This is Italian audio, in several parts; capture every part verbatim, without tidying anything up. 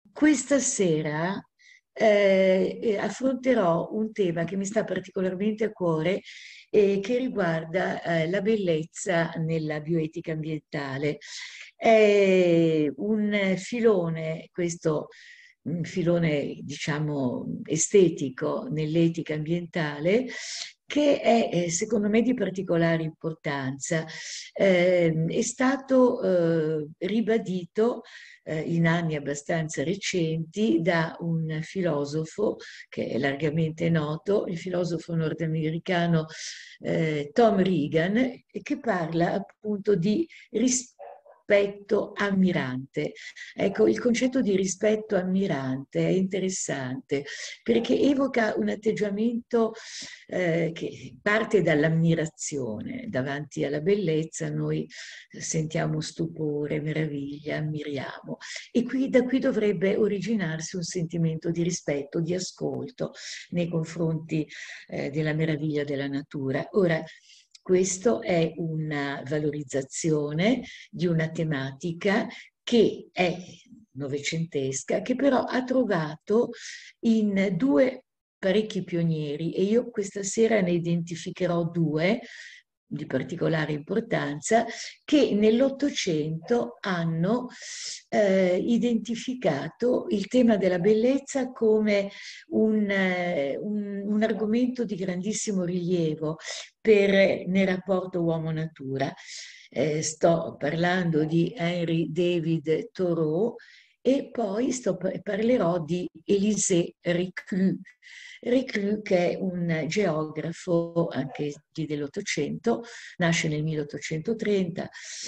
questa sera eh, eh, affronterò un tema che mi sta particolarmente a cuore e che riguarda eh, la bellezza nella bioetica ambientale. È un filone, questo un filone, diciamo, estetico nell'etica ambientale, che è, eh, secondo me, di particolare importanza. Eh, è stato eh, ribadito eh, in anni abbastanza recenti da un filosofo che è largamente noto, il filosofo nordamericano eh, Tom Regan, che parla appunto di rispetto ammirante. Ecco, il concetto di rispetto ammirante è interessante perché evoca un atteggiamento eh, che parte dall'ammirazione davanti alla bellezza. Noi sentiamo stupore, meraviglia, ammiriamo. E qui, da qui dovrebbe originarsi un sentimento di rispetto, di ascolto nei confronti eh, della meraviglia della natura. Ora, questo è una valorizzazione di una tematica che è novecentesca, che però ha trovato in due parecchi pionieri, e io questa sera ne identificherò due di particolare importanza, che nell'Ottocento hanno eh, identificato il tema della bellezza come un, eh, un, un argomento di grandissimo rilievo per, nel rapporto uomo-natura. Eh, sto parlando di Henry David Thoreau e poi sto, parlerò di Élisée Reclus. Reclus, che è un geografo anche dell'Ottocento, nasce nel milleottocentotrenta,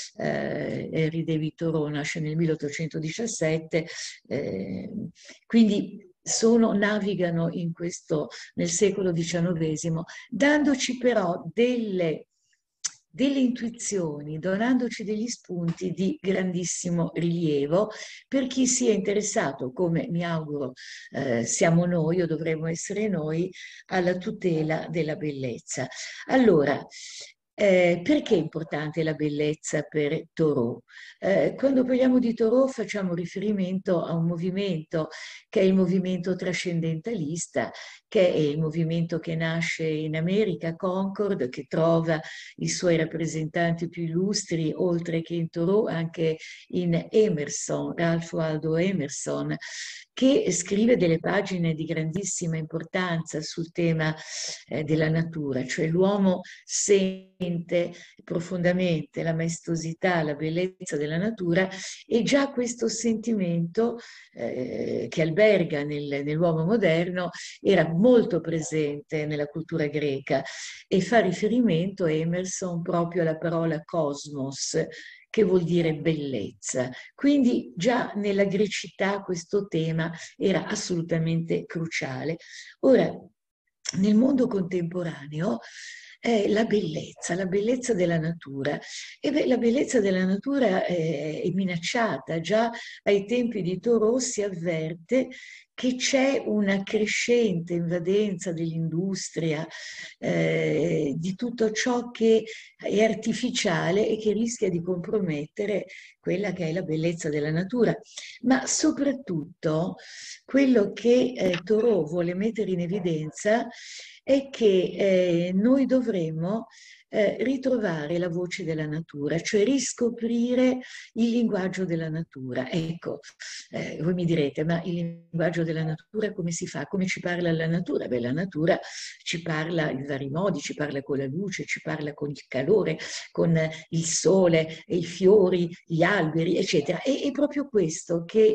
eh, Henry David Thoreau nasce nel milleottocentodiciassette, eh, quindi sono, navigano in questo, nel secolo diciannovesimo, dandoci però delle delle intuizioni, donandoci degli spunti di grandissimo rilievo per chi sia interessato, come mi auguro eh, siamo noi o dovremmo essere noi, alla tutela della bellezza. Allora, eh, perché è importante la bellezza per Thoreau? Eh, quando parliamo di Thoreau facciamo riferimento a un movimento che è il movimento trascendentalista, che è il movimento che nasce in America, Concord, che trova i suoi rappresentanti più illustri, oltre che in Thoreau, anche in Emerson, Ralph Waldo Emerson, che scrive delle pagine di grandissima importanza sul tema eh, della natura, cioè l'uomo sente profondamente la maestosità, la bellezza della natura, e già questo sentimento eh, che alberga nel, nell'uomo moderno era molto presente nella cultura greca e fa riferimento Emerson proprio alla parola cosmos, che vuol dire bellezza. Quindi già nella grecità questo tema era assolutamente cruciale. Ora, nel mondo contemporaneo è la bellezza, la bellezza della natura. E beh, la bellezza della natura è, è minacciata. Già ai tempi di Thoreau si avverte che c'è una crescente invadenza dell'industria, eh, di tutto ciò che è artificiale e che rischia di compromettere quella che è la bellezza della natura. Ma soprattutto quello che eh, Thoreau vuole mettere in evidenza è che eh, noi dovremmo eh, ritrovare la voce della natura, cioè riscoprire il linguaggio della natura. Ecco, eh, voi mi direte, ma il linguaggio della natura come si fa? Come ci parla la natura? Beh, la natura ci parla in vari modi, ci parla con la luce, ci parla con il calore, con il sole, i fiori, gli alberi, eccetera. E è proprio questo che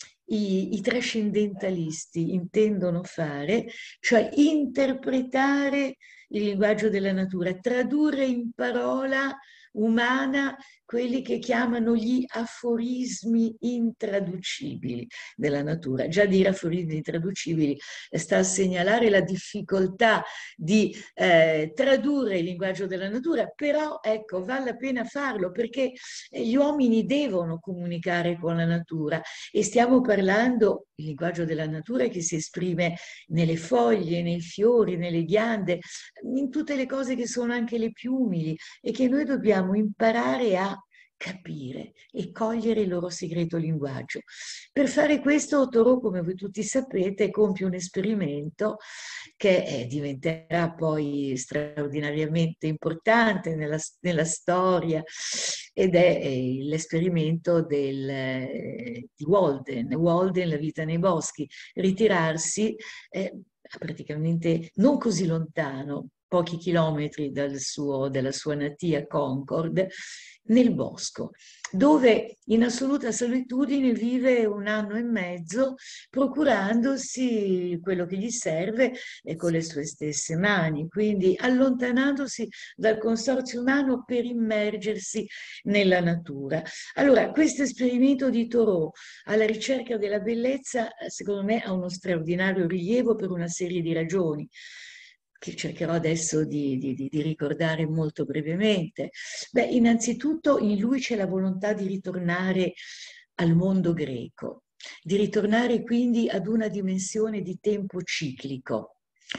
i, i trascendentalisti intendono fare, cioè interpretare il linguaggio della natura, tradurre in parola umana quelli che chiamano gli aforismi intraducibili della natura. Già dire aforismi intraducibili sta a segnalare la difficoltà di eh, tradurre il linguaggio della natura, però ecco, vale la pena farlo perché gli uomini devono comunicare con la natura e stiamo parlando il linguaggio della natura che si esprime nelle foglie, nei fiori, nelle ghiande, in tutte le cose che sono anche le più umili e che noi dobbiamo imparare a capire e cogliere il loro segreto linguaggio. Per fare questo, Thoreau, come voi tutti sapete, compie un esperimento che eh, diventerà poi straordinariamente importante nella, nella storia, ed è eh, l'esperimento del, eh, di Walden, Walden, La vita nei boschi, ritirarsi eh, praticamente non così lontano, pochi chilometri dal suo, dalla sua natia Concord, nel bosco, dove in assoluta solitudine vive un anno e mezzo, procurandosi quello che gli serve e con le sue stesse mani, quindi allontanandosi dal consorzio umano per immergersi nella natura. Allora, questo esperimento di Thoreau alla ricerca della bellezza, secondo me, ha uno straordinario rilievo per una serie di ragioni che cercherò adesso di, di, di ricordare molto brevemente. Beh, innanzitutto in lui c'è la volontà di ritornare al mondo greco, di ritornare quindi ad una dimensione di tempo ciclico.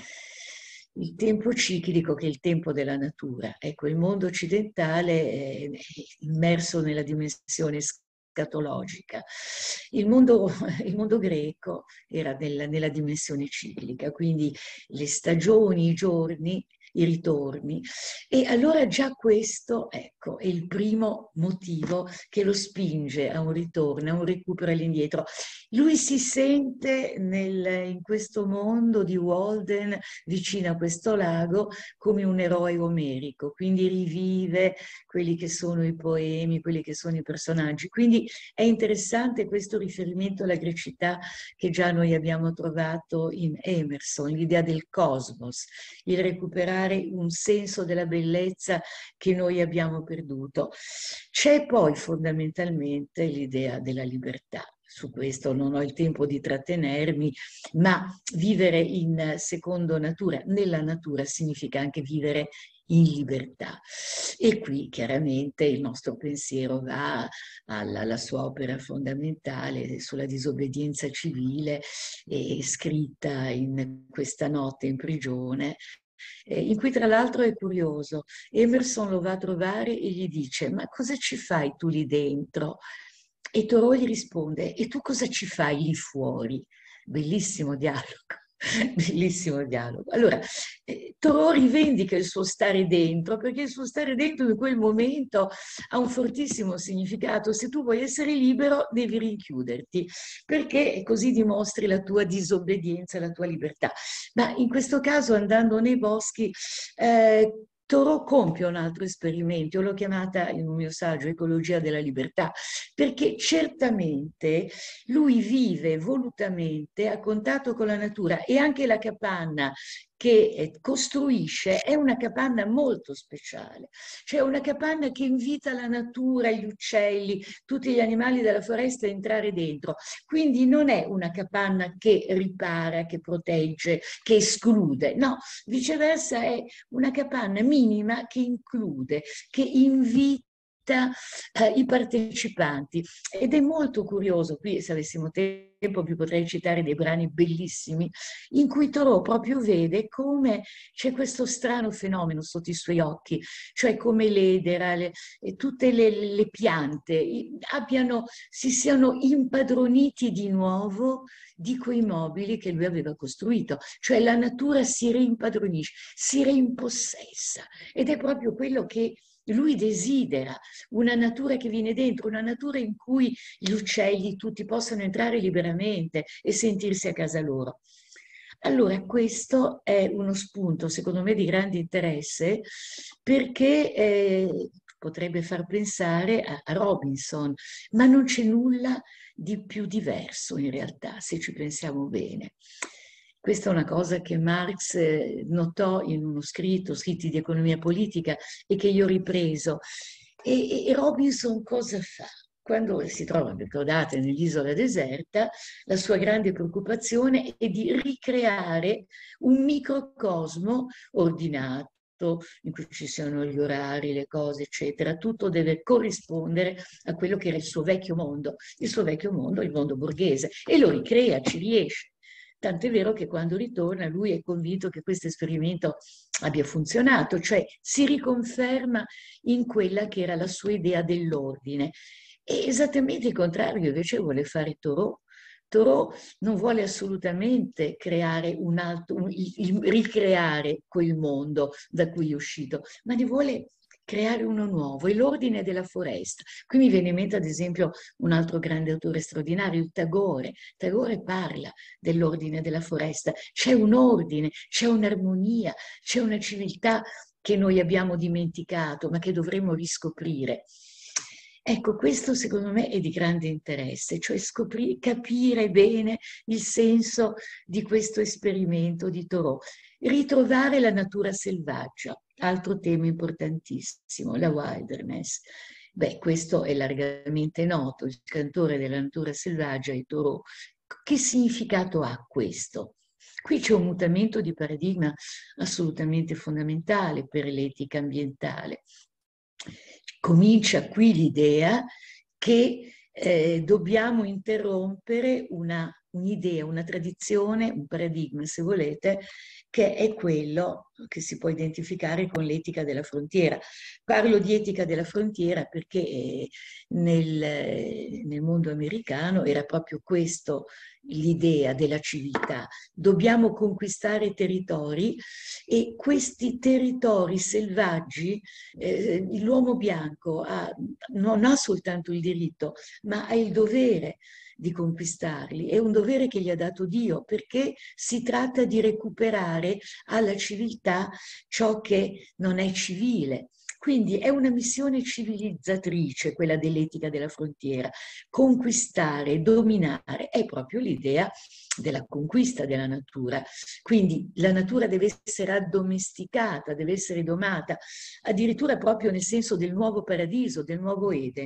Il tempo ciclico che è il tempo della natura. Ecco, il mondo occidentale è immerso nella dimensione scatologica. Il mondo, il mondo greco era nella, nella dimensione ciclica, quindi le stagioni, i giorni, i ritorni. E allora già questo, ecco, è il primo motivo che lo spinge a un ritorno, a un recupero all'indietro. Lui si sente nel, in questo mondo di Walden, vicino a questo lago, come un eroe omerico, quindi rivive quelli che sono i poemi, quelli che sono i personaggi. Quindi è interessante questo riferimento alla grecità che già noi abbiamo trovato in Emerson, l'idea del cosmos, il recuperare un senso della bellezza che noi abbiamo perduto. C'è poi fondamentalmente l'idea della libertà. Su questo non ho il tempo di trattenermi, ma vivere in secondo natura, nella natura, significa anche vivere in libertà. E qui chiaramente il nostro pensiero va alla, alla sua opera fondamentale sulla disobbedienza civile, eh, scritta in questa notte in prigione, eh, in cui tra l'altro è curioso, Emerson lo va a trovare e gli dice: ma cosa ci fai tu lì dentro? E Thoreau gli risponde: e tu cosa ci fai lì fuori? Bellissimo dialogo. Bellissimo dialogo. Allora, eh, Thoreau rivendica il suo stare dentro, perché il suo stare dentro in quel momento ha un fortissimo significato. Se tu vuoi essere libero, devi rinchiuderti, perché così dimostri la tua disobbedienza, la tua libertà. Ma in questo caso, andando nei boschi, eh, Thoreau compie un altro esperimento, io l'ho chiamata in un mio saggio Ecologia della libertà, perché certamente lui vive volutamente a contatto con la natura, e anche la capanna che costruisce è una capanna molto speciale, cioè una capanna che invita la natura, gli uccelli, tutti gli animali della foresta a entrare dentro. Quindi non è una capanna che ripara, che protegge, che esclude, no, viceversa è una capanna minima che include, che invita eh, i partecipanti. Ed è molto curioso, qui se avessimo tempo vi potrei citare dei brani bellissimi, in cui Thoreau proprio vede come c'è questo strano fenomeno sotto i suoi occhi, cioè come l'edera, le, e tutte le, le piante abbiano, si siano impadroniti di nuovo di quei mobili che lui aveva costruito, cioè la natura si reimpadronisce, si reimpossessa, ed è proprio quello che lui desidera, una natura che viene dentro, una natura in cui gli uccelli tutti possano entrare liberamente e sentirsi a casa loro. Allora, questo è uno spunto, secondo me, di grande interesse, perché eh, potrebbe far pensare a, a Robinson, ma non c'è nulla di più diverso in realtà, se ci pensiamo bene. Questa è una cosa che Marx eh, notò in uno scritto, scritti di economia politica, e che io ho ripreso. E, e Robinson cosa fa? Quando si trova, ricordate, nell'isola deserta, la sua grande preoccupazione è di ricreare un microcosmo ordinato, in cui ci siano gli orari, le cose, eccetera. Tutto deve corrispondere a quello che era il suo vecchio mondo, il suo vecchio mondo, il mondo borghese, e lo ricrea, ci riesce. Tant'è vero che quando ritorna lui è convinto che questo esperimento abbia funzionato, cioè si riconferma in quella che era la sua idea dell'ordine. E esattamente il contrario invece vuole fare Thoreau. Thoreau non vuole assolutamente creare un altro, un- il- il- ricreare quel mondo da cui è uscito, ma ne vuole creare uno nuovo, è l'ordine della foresta. Qui mi viene in mente ad esempio un altro grande autore straordinario, Tagore. Tagore parla dell'ordine della foresta, c'è un ordine, c'è un'armonia, c'è una civiltà che noi abbiamo dimenticato, ma che dovremmo riscoprire. Ecco, questo secondo me è di grande interesse, cioè scoprire, capire bene il senso di questo esperimento di Thoreau, ritrovare la natura selvaggia, altro tema importantissimo, la wilderness. Beh, questo è largamente noto, il cantore della natura selvaggia è Thoreau. Che significato ha questo? Qui c'è un mutamento di paradigma assolutamente fondamentale per l'etica ambientale. Comincia qui l'idea che eh, dobbiamo interrompere una, un'idea, una tradizione, un paradigma, se volete, che è quello che si può identificare con l'etica della frontiera. Parlo di etica della frontiera perché eh, nel, nel mondo americano era proprio questo l'idea della civiltà. Dobbiamo conquistare territori e questi territori selvaggi, eh, l'uomo bianco ha, non ha soltanto il diritto, ma ha il dovere di conquistarli. È un dovere che gli ha dato Dio, perché si tratta di recuperare alla civiltà ciò che non è civile. Quindi è una missione civilizzatrice quella dell'etica della frontiera. Conquistare, dominare, è proprio l'idea della conquista della natura. Quindi la natura deve essere addomesticata, deve essere domata, addirittura proprio nel senso del nuovo paradiso, del nuovo Eden.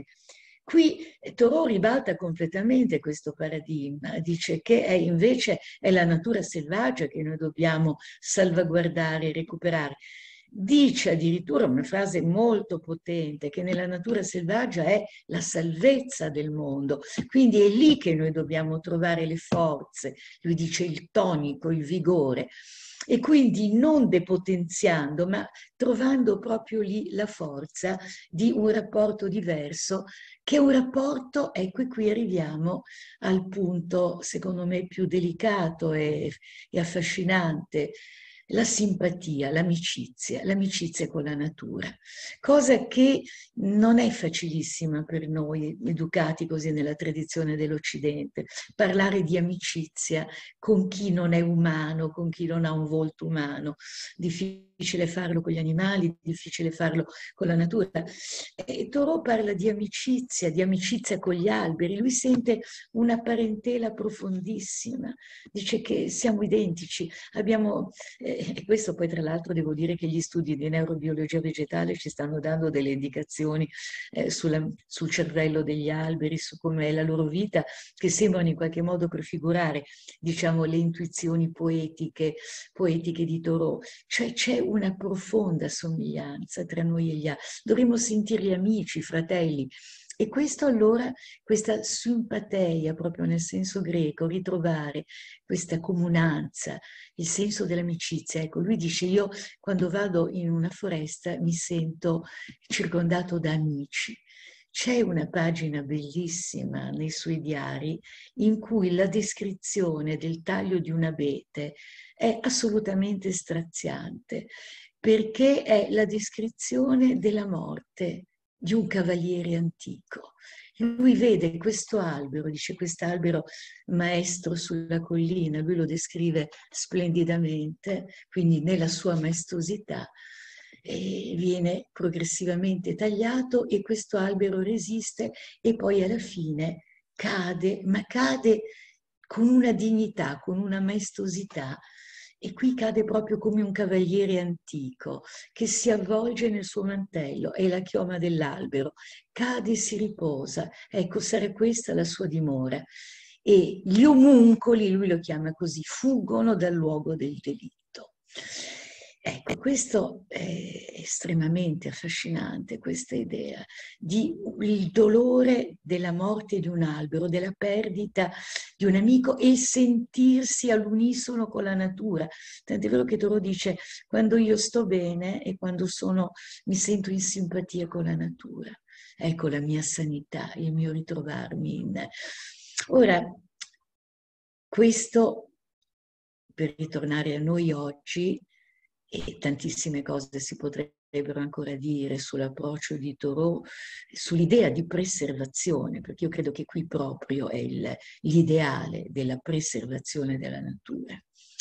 Qui Thoreau ribalta completamente questo paradigma, dice che è invece è la natura selvaggia che noi dobbiamo salvaguardare e recuperare. Dice addirittura una frase molto potente che nella natura selvaggia è la salvezza del mondo, quindi è lì che noi dobbiamo trovare le forze, lui dice il tonico, il vigore, e quindi non depotenziando, ma trovando proprio lì la forza di un rapporto diverso, che è un rapporto, ecco, e qui arriviamo al punto secondo me più delicato e, e affascinante, la simpatia, l'amicizia, l'amicizia con la natura, cosa che non è facilissima per noi educati così nella tradizione dell'Occidente, parlare di amicizia con chi non è umano, con chi non ha un volto umano, difficile farlo con gli animali, difficile farlo con la natura. E Thoreau parla di amicizia, di amicizia con gli alberi, lui sente una parentela profondissima, dice che siamo identici, abbiamo, eh, e questo poi tra l'altro devo dire che gli studi di neurobiologia vegetale ci stanno dando delle indicazioni eh, sulla, sul cervello degli alberi, su com'è la loro vita, che sembrano in qualche modo prefigurare, diciamo, le intuizioni poetiche, poetiche di Thoreau. Cioè c'è una profonda somiglianza tra noi e gli altri. Dovremmo sentirli amici, fratelli. E questo allora, questa simpatia, proprio nel senso greco, ritrovare questa comunanza, il senso dell'amicizia. Ecco, lui dice, io quando vado in una foresta mi sento circondato da amici. C'è una pagina bellissima nei suoi diari in cui la descrizione del taglio di un abete è assolutamente straziante, perché è la descrizione della morte di un cavaliere antico. Lui vede questo albero, dice quest'albero maestro sulla collina, lui lo descrive splendidamente, quindi nella sua maestosità, e viene progressivamente tagliato e questo albero resiste e poi alla fine cade, ma cade con una dignità, con una maestosità. E qui cade proprio come un cavaliere antico che si avvolge nel suo mantello, è la chioma dell'albero, cade e si riposa. Ecco, sarà questa la sua dimora. E gli omuncoli, lui lo chiama così, fuggono dal luogo del delitto. Ecco, questo è estremamente affascinante, questa idea di il dolore della morte di un albero, della perdita di un amico e sentirsi all'unisono con la natura. Tant'è vero che Thoreau dice, quando io sto bene e quando sono, mi sento in simpatia con la natura. Ecco la mia sanità, il mio ritrovarmi in... Ora, questo, per ritornare a noi oggi, e tantissime cose si potrebbero ancora dire sull'approccio di Thoreau, sull'idea di preservazione, perché io credo che qui proprio è il- l'ideale della preservazione della natura.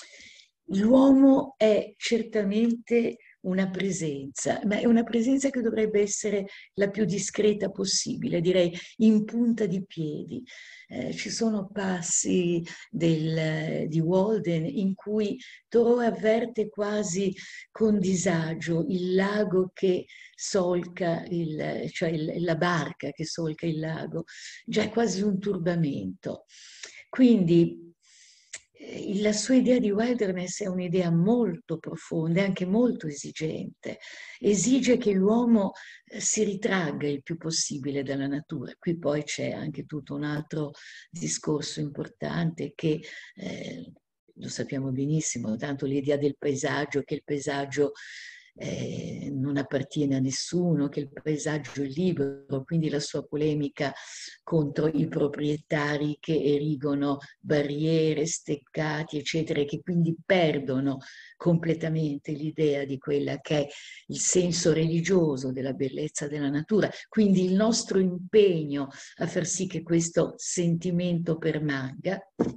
L'uomo è certamente una presenza, ma è una presenza che dovrebbe essere la più discreta possibile, direi in punta di piedi. Eh, ci sono passi del, di Walden in cui Thoreau avverte quasi con disagio il lago che solca, il, cioè il, la barca che solca il lago, già è quasi un turbamento. Quindi eh, la sua idea di wilderness è un'idea molto profonda e anche molto esigente. Esige che l'uomo eh, si ritragga il più possibile dalla natura. Qui poi c'è anche tutto un altro discorso importante che eh, lo sappiamo benissimo, tanto l'idea del paesaggio, che il paesaggio eh, non appartiene a nessuno, che il paesaggio è libero, quindi la sua polemica contro i proprietari che erigono barriere, steccati, eccetera, e che quindi perdono completamente l'idea di quella che è il senso religioso della bellezza della natura. Quindi il nostro impegno a far sì che questo sentimento permanga.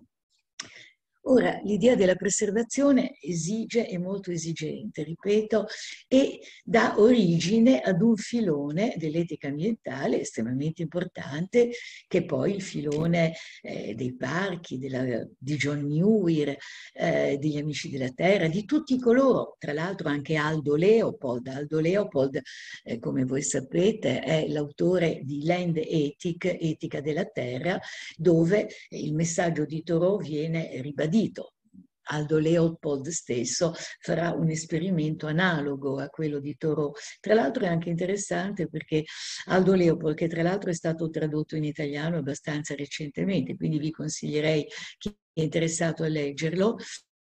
Ora, l'idea della preservazione esige, è molto esigente, ripeto, e dà origine ad un filone dell'etica ambientale estremamente importante, che è poi il filone eh, dei parchi, della, di John Muir, eh, degli Amici della Terra, di tutti coloro, tra l'altro anche Aldo Leopold. Aldo Leopold, eh, come voi sapete, è l'autore di Land Ethic, Etica della Terra, dove il messaggio di Thoreau viene ribadito. Aldo Leopold stesso farà un esperimento analogo a quello di Thoreau. Tra l'altro è anche interessante perché Aldo Leopold, che tra l'altro è stato tradotto in italiano abbastanza recentemente, quindi vi consiglierei chi è interessato a leggerlo,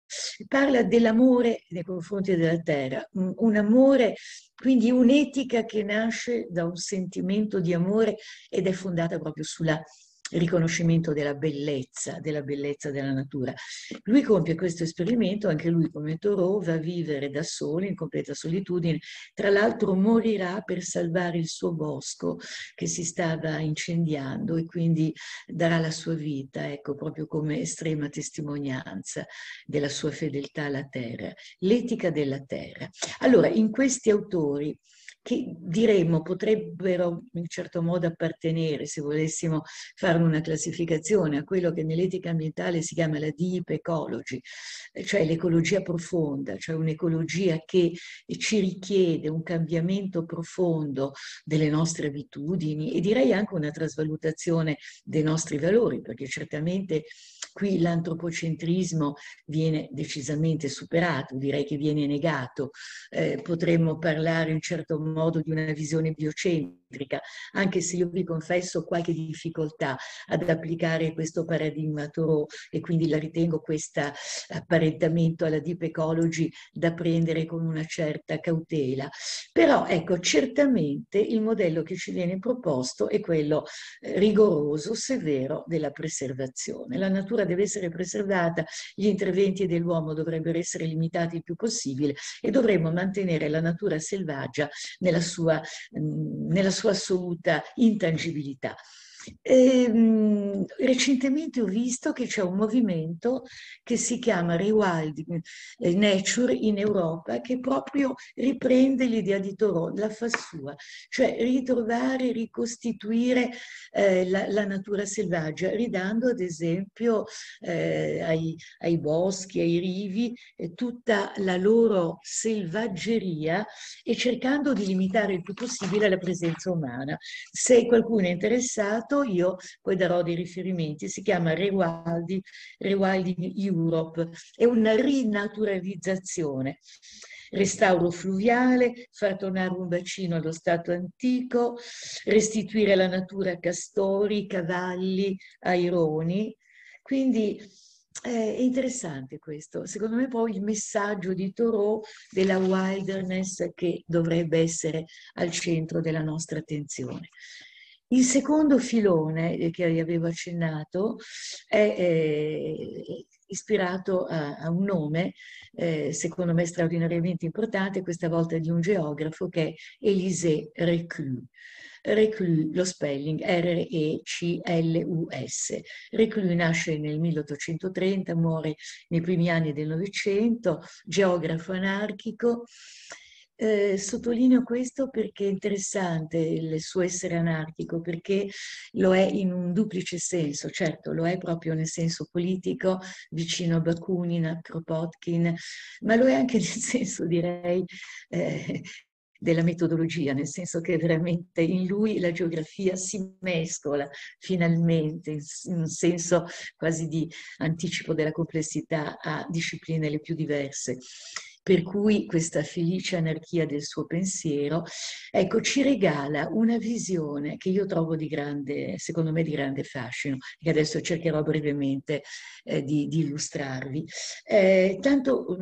parla dell'amore nei confronti della terra, un, un amore, quindi un'etica che nasce da un sentimento di amore ed è fondata proprio sulla riconoscimento della bellezza, della bellezza della natura. Lui compie questo esperimento, anche lui come Thoreau va a vivere da solo in completa solitudine, tra l'altro morirà per salvare il suo bosco che si stava incendiando e quindi darà la sua vita, ecco, proprio come estrema testimonianza della sua fedeltà alla terra, l'etica della terra. Allora, in questi autori che diremmo potrebbero in certo modo appartenere, se volessimo fare una classificazione, a quello che nell'etica ambientale si chiama la deep ecology, cioè l'ecologia profonda, cioè un'ecologia che ci richiede un cambiamento profondo delle nostre abitudini e direi anche una trasvalutazione dei nostri valori, perché certamente qui l'antropocentrismo viene decisamente superato, direi che viene negato. Eh, potremmo parlare in certo modo di una visione biocentrica, anche se io vi confesso qualche difficoltà ad applicare questo paradigma Thoreau e quindi la ritengo questo apparentamento alla deep ecology da prendere con una certa cautela. Però ecco, certamente il modello che ci viene proposto è quello eh, rigoroso, severo della preservazione. La natura deve essere preservata, gli interventi dell'uomo dovrebbero essere limitati il più possibile e dovremmo mantenere la natura selvaggia nella sua, nella sua assoluta intangibilità. E, recentemente ho visto che c'è un movimento che si chiama Rewilding Nature in Europa che proprio riprende l'idea di Thoreau, la fa sua, cioè ritrovare, ricostituire eh, la, la natura selvaggia, ridando ad esempio eh, ai, ai boschi, ai rivi, eh, tutta la loro selvaggeria e cercando di limitare il più possibile la presenza umana. Se qualcuno è interessato, trovato io, poi darò dei riferimenti, si chiama Rewilding, Rewilding Europe, è una rinaturalizzazione. Restauro fluviale, far tornare un bacino allo stato antico, restituire la natura a castori, cavalli, aironi. Quindi eh, è interessante questo. Secondo me poi il messaggio di Thoreau della wilderness che dovrebbe essere al centro della nostra attenzione. Il secondo filone eh, che avevo accennato è eh, ispirato a, a un nome, eh, secondo me straordinariamente importante, questa volta di un geografo che è Élisée Reclus. Reclus, lo spelling R E C L U S. Reclus nasce nel milleottocentotrenta, muore nei primi anni del Novecento, geografo anarchico. Eh, sottolineo questo perché è interessante il suo essere anarchico, perché lo è in un duplice senso. Certo, lo è proprio nel senso politico, vicino a Bakunin, a Kropotkin, ma lo è anche nel senso, direi, eh, della metodologia, nel senso che veramente in lui la geografia si mescola finalmente, in un senso quasi di anticipo della complessità a discipline le più diverse. Per cui questa felice anarchia del suo pensiero, ecco, ci regala una visione che io trovo di grande, secondo me di grande fascino, che adesso cercherò brevemente eh, di, di illustrarvi. Eh, tanto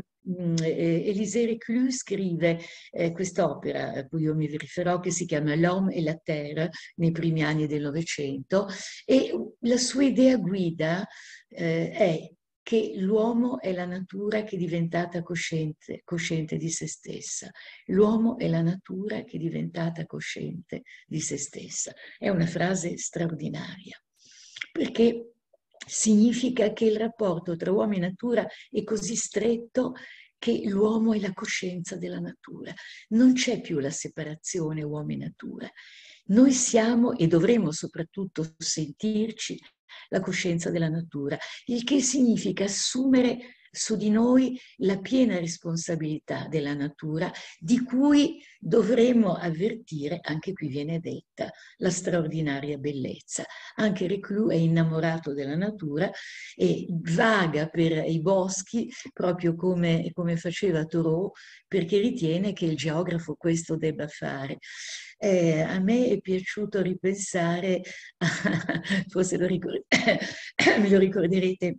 Élisée Reclus scrive eh, quest'opera a cui io mi riferirò, che si chiama L'Homme et la Terre, nei primi anni del Novecento, e la sua idea guida eh, è che l'uomo è la natura che è diventata cosciente, cosciente di se stessa. L'uomo è la natura che è diventata cosciente di se stessa. È una frase straordinaria, perché significa che il rapporto tra uomo e natura è così stretto che l'uomo è la coscienza della natura. Non c'è più la separazione uomo e natura. Noi siamo e dovremo soprattutto sentirci la coscienza della natura, il che significa assumere su di noi la piena responsabilità della natura, di cui dovremmo avvertire, anche qui viene detta, la straordinaria bellezza. Anche Reclus è innamorato della natura e vaga per i boschi proprio come, come faceva Thoreau, perché ritiene che il geografo questo debba fare. Eh, a me è piaciuto ripensare, a, forse lo ricord- me lo ricorderete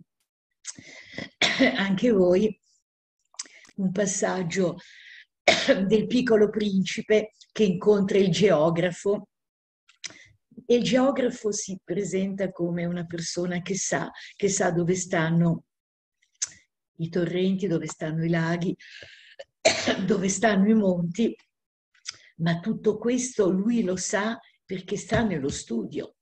anche voi, un passaggio del Piccolo Principe che incontra il geografo, e il geografo si presenta come una persona che sa, che sa dove stanno i torrenti, dove stanno i laghi, dove stanno i monti, ma tutto questo lui lo sa perché sta nello studio.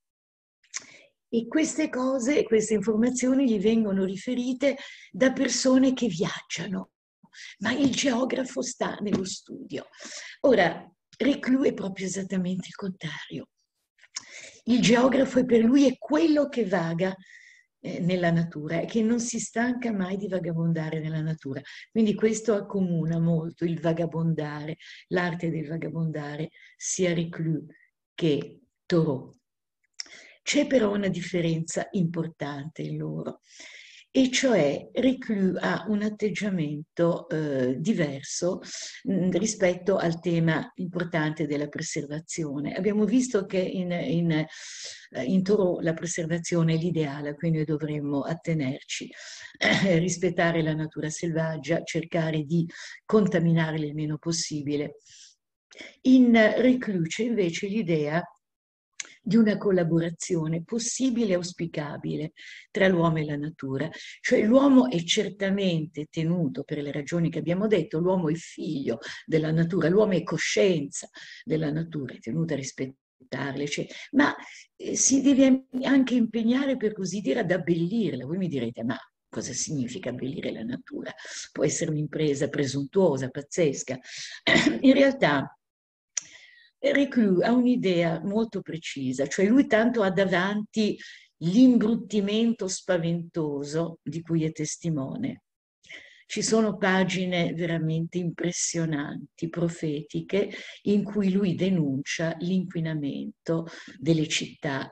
E queste cose, queste informazioni gli vengono riferite da persone che viaggiano, ma il geografo sta nello studio. Ora, Reclus è proprio esattamente il contrario. Il geografo per lui è quello che vaga eh, nella natura e che non si stanca mai di vagabondare nella natura. Quindi questo accomuna molto il vagabondare, l'arte del vagabondare, sia Reclus che Thoreau. C'è però una differenza importante in loro, e cioè Reclus ha un atteggiamento eh, diverso mh, rispetto al tema importante della preservazione. Abbiamo visto che in, in, in Thoreau la preservazione è l'ideale, quindi dovremmo attenerci, eh, rispettare la natura selvaggia, cercare di contaminarla il meno possibile. In Reclus c'è invece l'idea di una collaborazione possibile e auspicabile tra l'uomo e la natura. Cioè l'uomo è certamente tenuto, per le ragioni che abbiamo detto, l'uomo è figlio della natura, l'uomo è coscienza della natura, è tenuto a rispettarle, cioè, ma eh, si deve anche impegnare, per così dire, ad abbellirla. Voi mi direte, ma cosa significa abbellire la natura? Può essere un'impresa presuntuosa, pazzesca. In realtà Reclus ha un'idea molto precisa, cioè lui tanto ha davanti l'imbruttimento spaventoso di cui è testimone, ci sono pagine veramente impressionanti, profetiche, in cui lui denuncia l'inquinamento delle città,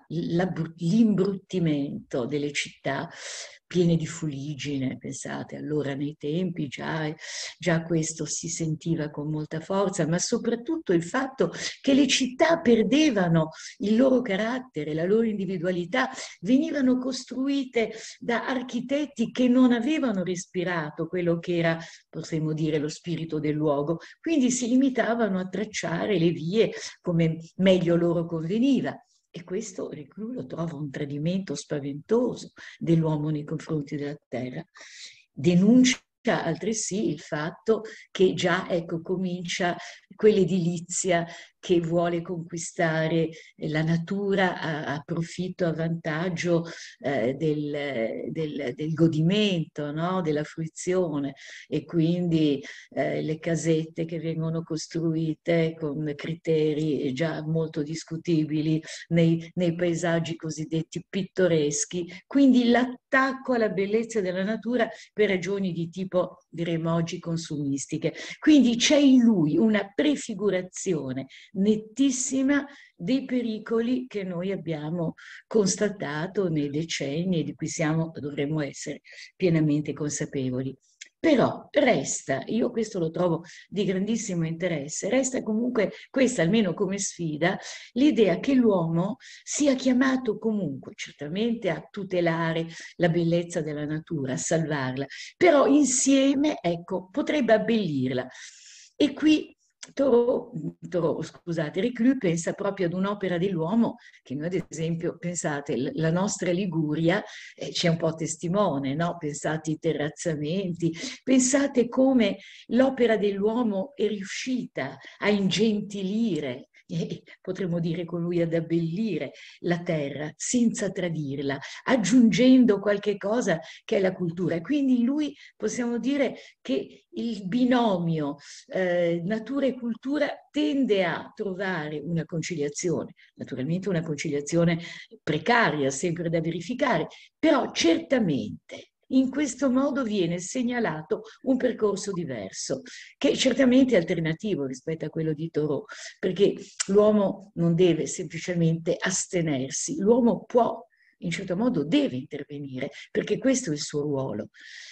l'imbruttimento delle città piene di fuliggine, pensate, allora nei tempi già, già questo si sentiva con molta forza, ma soprattutto il fatto che le città perdevano il loro carattere, la loro individualità, venivano costruite da architetti che non avevano respirato quello che era, potremmo dire, lo spirito del luogo, quindi si limitavano a tracciare le vie come meglio loro conveniva. E questo Reclus lo trova un tradimento spaventoso dell'uomo nei confronti della terra. Denuncia altresì il fatto che già, ecco, comincia quell'edilizia che vuole conquistare la natura a, a profitto, a vantaggio eh, del, del, del godimento, no? Della fruizione, e quindi eh, le casette che vengono costruite con criteri già molto discutibili nei, nei paesaggi cosiddetti pittoreschi, quindi l'attacco alla bellezza della natura per ragioni di tipo, diremmo oggi, consumistiche. Quindi c'è in lui una prefigurazione nettissima dei pericoli che noi abbiamo constatato nei decenni e di cui siamo, dovremmo essere pienamente consapevoli. Però resta, io questo lo trovo di grandissimo interesse, resta comunque questa, almeno come sfida, l'idea che l'uomo sia chiamato comunque, certamente a tutelare la bellezza della natura, a salvarla, però insieme, ecco, potrebbe abbellirla. E qui Thoreau, Thoreau, scusate, Reclus pensa proprio ad un'opera dell'uomo che noi, ad esempio, pensate, la nostra Liguria eh, c'è un po' testimone, no? Pensate ai terrazzamenti, pensate come l'opera dell'uomo è riuscita a ingentilire, e potremmo dire con lui ad abbellire la terra senza tradirla, aggiungendo qualche cosa che è la cultura. Quindi in lui possiamo dire che il binomio eh, natura e cultura tende a trovare una conciliazione, naturalmente una conciliazione precaria, sempre da verificare, però certamente in questo modo viene segnalato un percorso diverso, che certamente è alternativo rispetto a quello di Thoreau, perché l'uomo non deve semplicemente astenersi, l'uomo può, in certo modo deve intervenire, perché questo è il suo ruolo.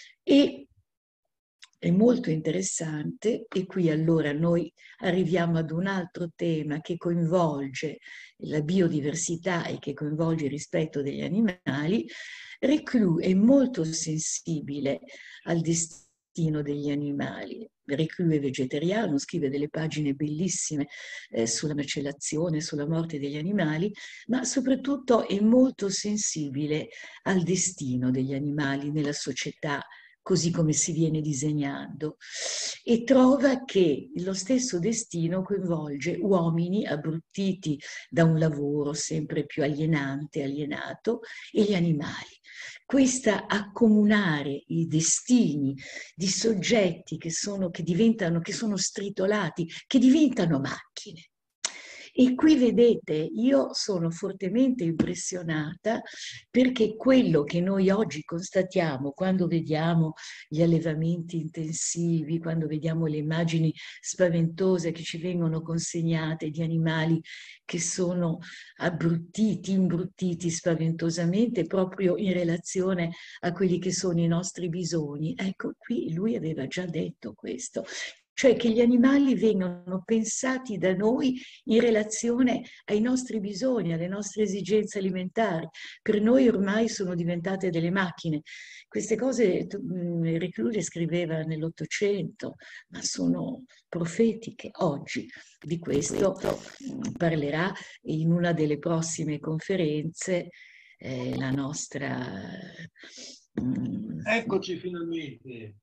E è molto interessante, e qui allora noi arriviamo ad un altro tema che coinvolge la biodiversità e che coinvolge il rispetto degli animali. Reclus è molto sensibile al destino degli animali. Reclus è vegetariano, scrive delle pagine bellissime eh, sulla macellazione, sulla morte degli animali, ma soprattutto è molto sensibile al destino degli animali nella società così come si viene disegnando, e trova che lo stesso destino coinvolge uomini abbruttiti da un lavoro sempre più alienante, alienato, e gli animali. Questa accomunare i destini di soggetti che sono, che diventano, che sono stritolati, che diventano macchine. E qui vedete, io sono fortemente impressionata perché quello che noi oggi constatiamo quando vediamo gli allevamenti intensivi, quando vediamo le immagini spaventose che ci vengono consegnate di animali che sono abbruttiti, imbruttiti spaventosamente proprio in relazione a quelli che sono i nostri bisogni. Ecco, qui lui aveva già detto questo, cioè che gli animali vengono pensati da noi in relazione ai nostri bisogni, alle nostre esigenze alimentari. Per noi ormai sono diventate delle macchine. Queste cose Reclus le scriveva nell'Ottocento, ma sono profetiche oggi. Di questo parlerà in una delle prossime conferenze eh, la nostra... Eccoci finalmente.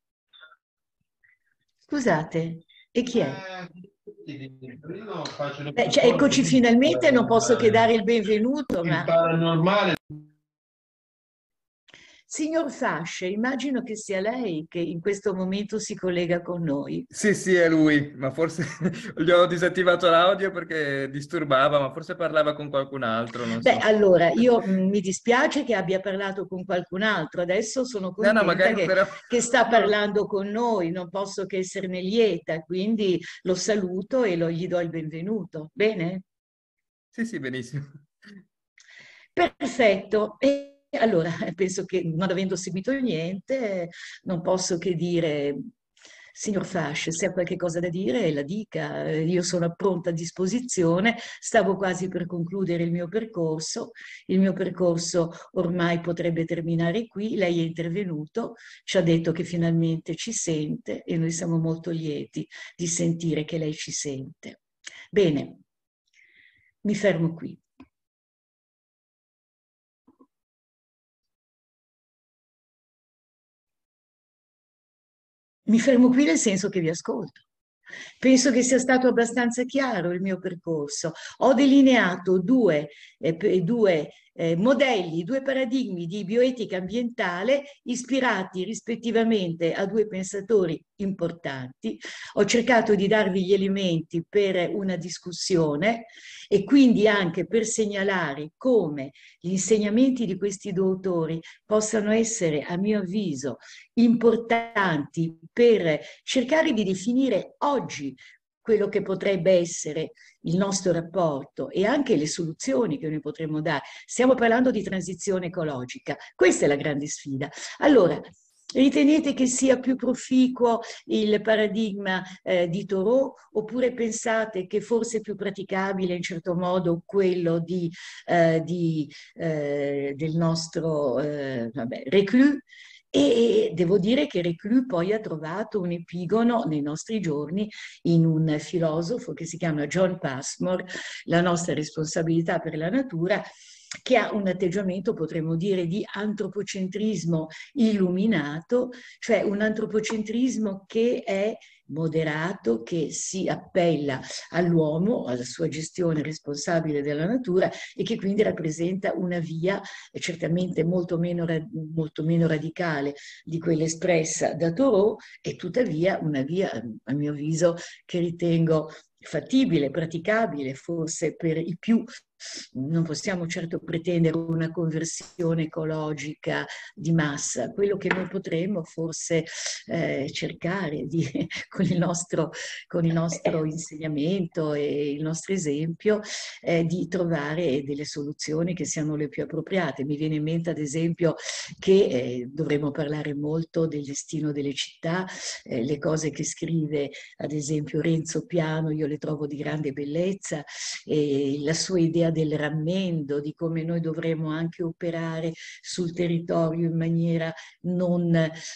Scusate, e chi è? Io faccio le Beh, cioè, eccoci finalmente, non posso che dare il benvenuto, il ma... paranormale. Signor Fasce, immagino che sia lei che in questo momento si collega con noi. Sì, sì, è lui, ma forse gli ho disattivato l'audio perché disturbava, ma forse parlava con qualcun altro, non Beh, so. allora, io mh, mi dispiace che abbia parlato con qualcun altro, adesso sono No, no, contenta magari che, però... che sta No. parlando con noi, non posso che esserne lieta, quindi lo saluto e lo, gli do il benvenuto. Bene? Sì, sì, benissimo. Perfetto. E allora, penso che non avendo seguito niente, non posso che dire, signor Fasce, se ha qualche cosa da dire, la dica. Io sono a pronta disposizione, stavo quasi per concludere il mio percorso. Il mio percorso ormai potrebbe terminare qui. Lei è intervenuto, ci ha detto che finalmente ci sente e noi siamo molto lieti di sentire che lei ci sente. Bene, mi fermo qui. Mi fermo qui nel senso che vi ascolto. Penso che sia stato abbastanza chiaro il mio percorso. Ho delineato due, eh, due eh, modelli, due paradigmi di bioetica ambientale ispirati rispettivamente a due pensatori importanti. Ho cercato di darvi gli elementi per una discussione e quindi anche per segnalare come gli insegnamenti di questi due autori possano essere, a mio avviso, importanti per cercare di definire oggi quello che potrebbe essere il nostro rapporto e anche le soluzioni che noi potremmo dare. Stiamo parlando di transizione ecologica, questa è la grande sfida. Allora, ritenete che sia più proficuo il paradigma eh, di Thoreau oppure pensate che forse è più praticabile in certo modo quello di, eh, di, eh, del nostro eh, vabbè, Reclus? E devo dire che Reclus poi ha trovato un epigono nei nostri giorni in un filosofo che si chiama John Passmore, La nostra responsabilità per la natura, che ha un atteggiamento, potremmo dire, di antropocentrismo illuminato, cioè un antropocentrismo che è moderato, che si appella all'uomo, alla sua gestione responsabile della natura e che quindi rappresenta una via certamente molto meno, molto meno radicale di quella espressa da Thoreau e tuttavia una via, a mio avviso, che ritengo fattibile, praticabile, forse per i più. Non possiamo certo pretendere una conversione ecologica di massa. Quello che noi potremmo forse eh, cercare di, con, il nostro, con il nostro insegnamento e il nostro esempio, eh, di trovare delle soluzioni che siano le più appropriate. Mi viene in mente ad esempio che eh, dovremmo parlare molto del destino delle città, eh, le cose che scrive ad esempio Renzo Piano, io le trovo di grande bellezza, e la sua idea del rammendo, di come noi dovremmo anche operare sul territorio in maniera non,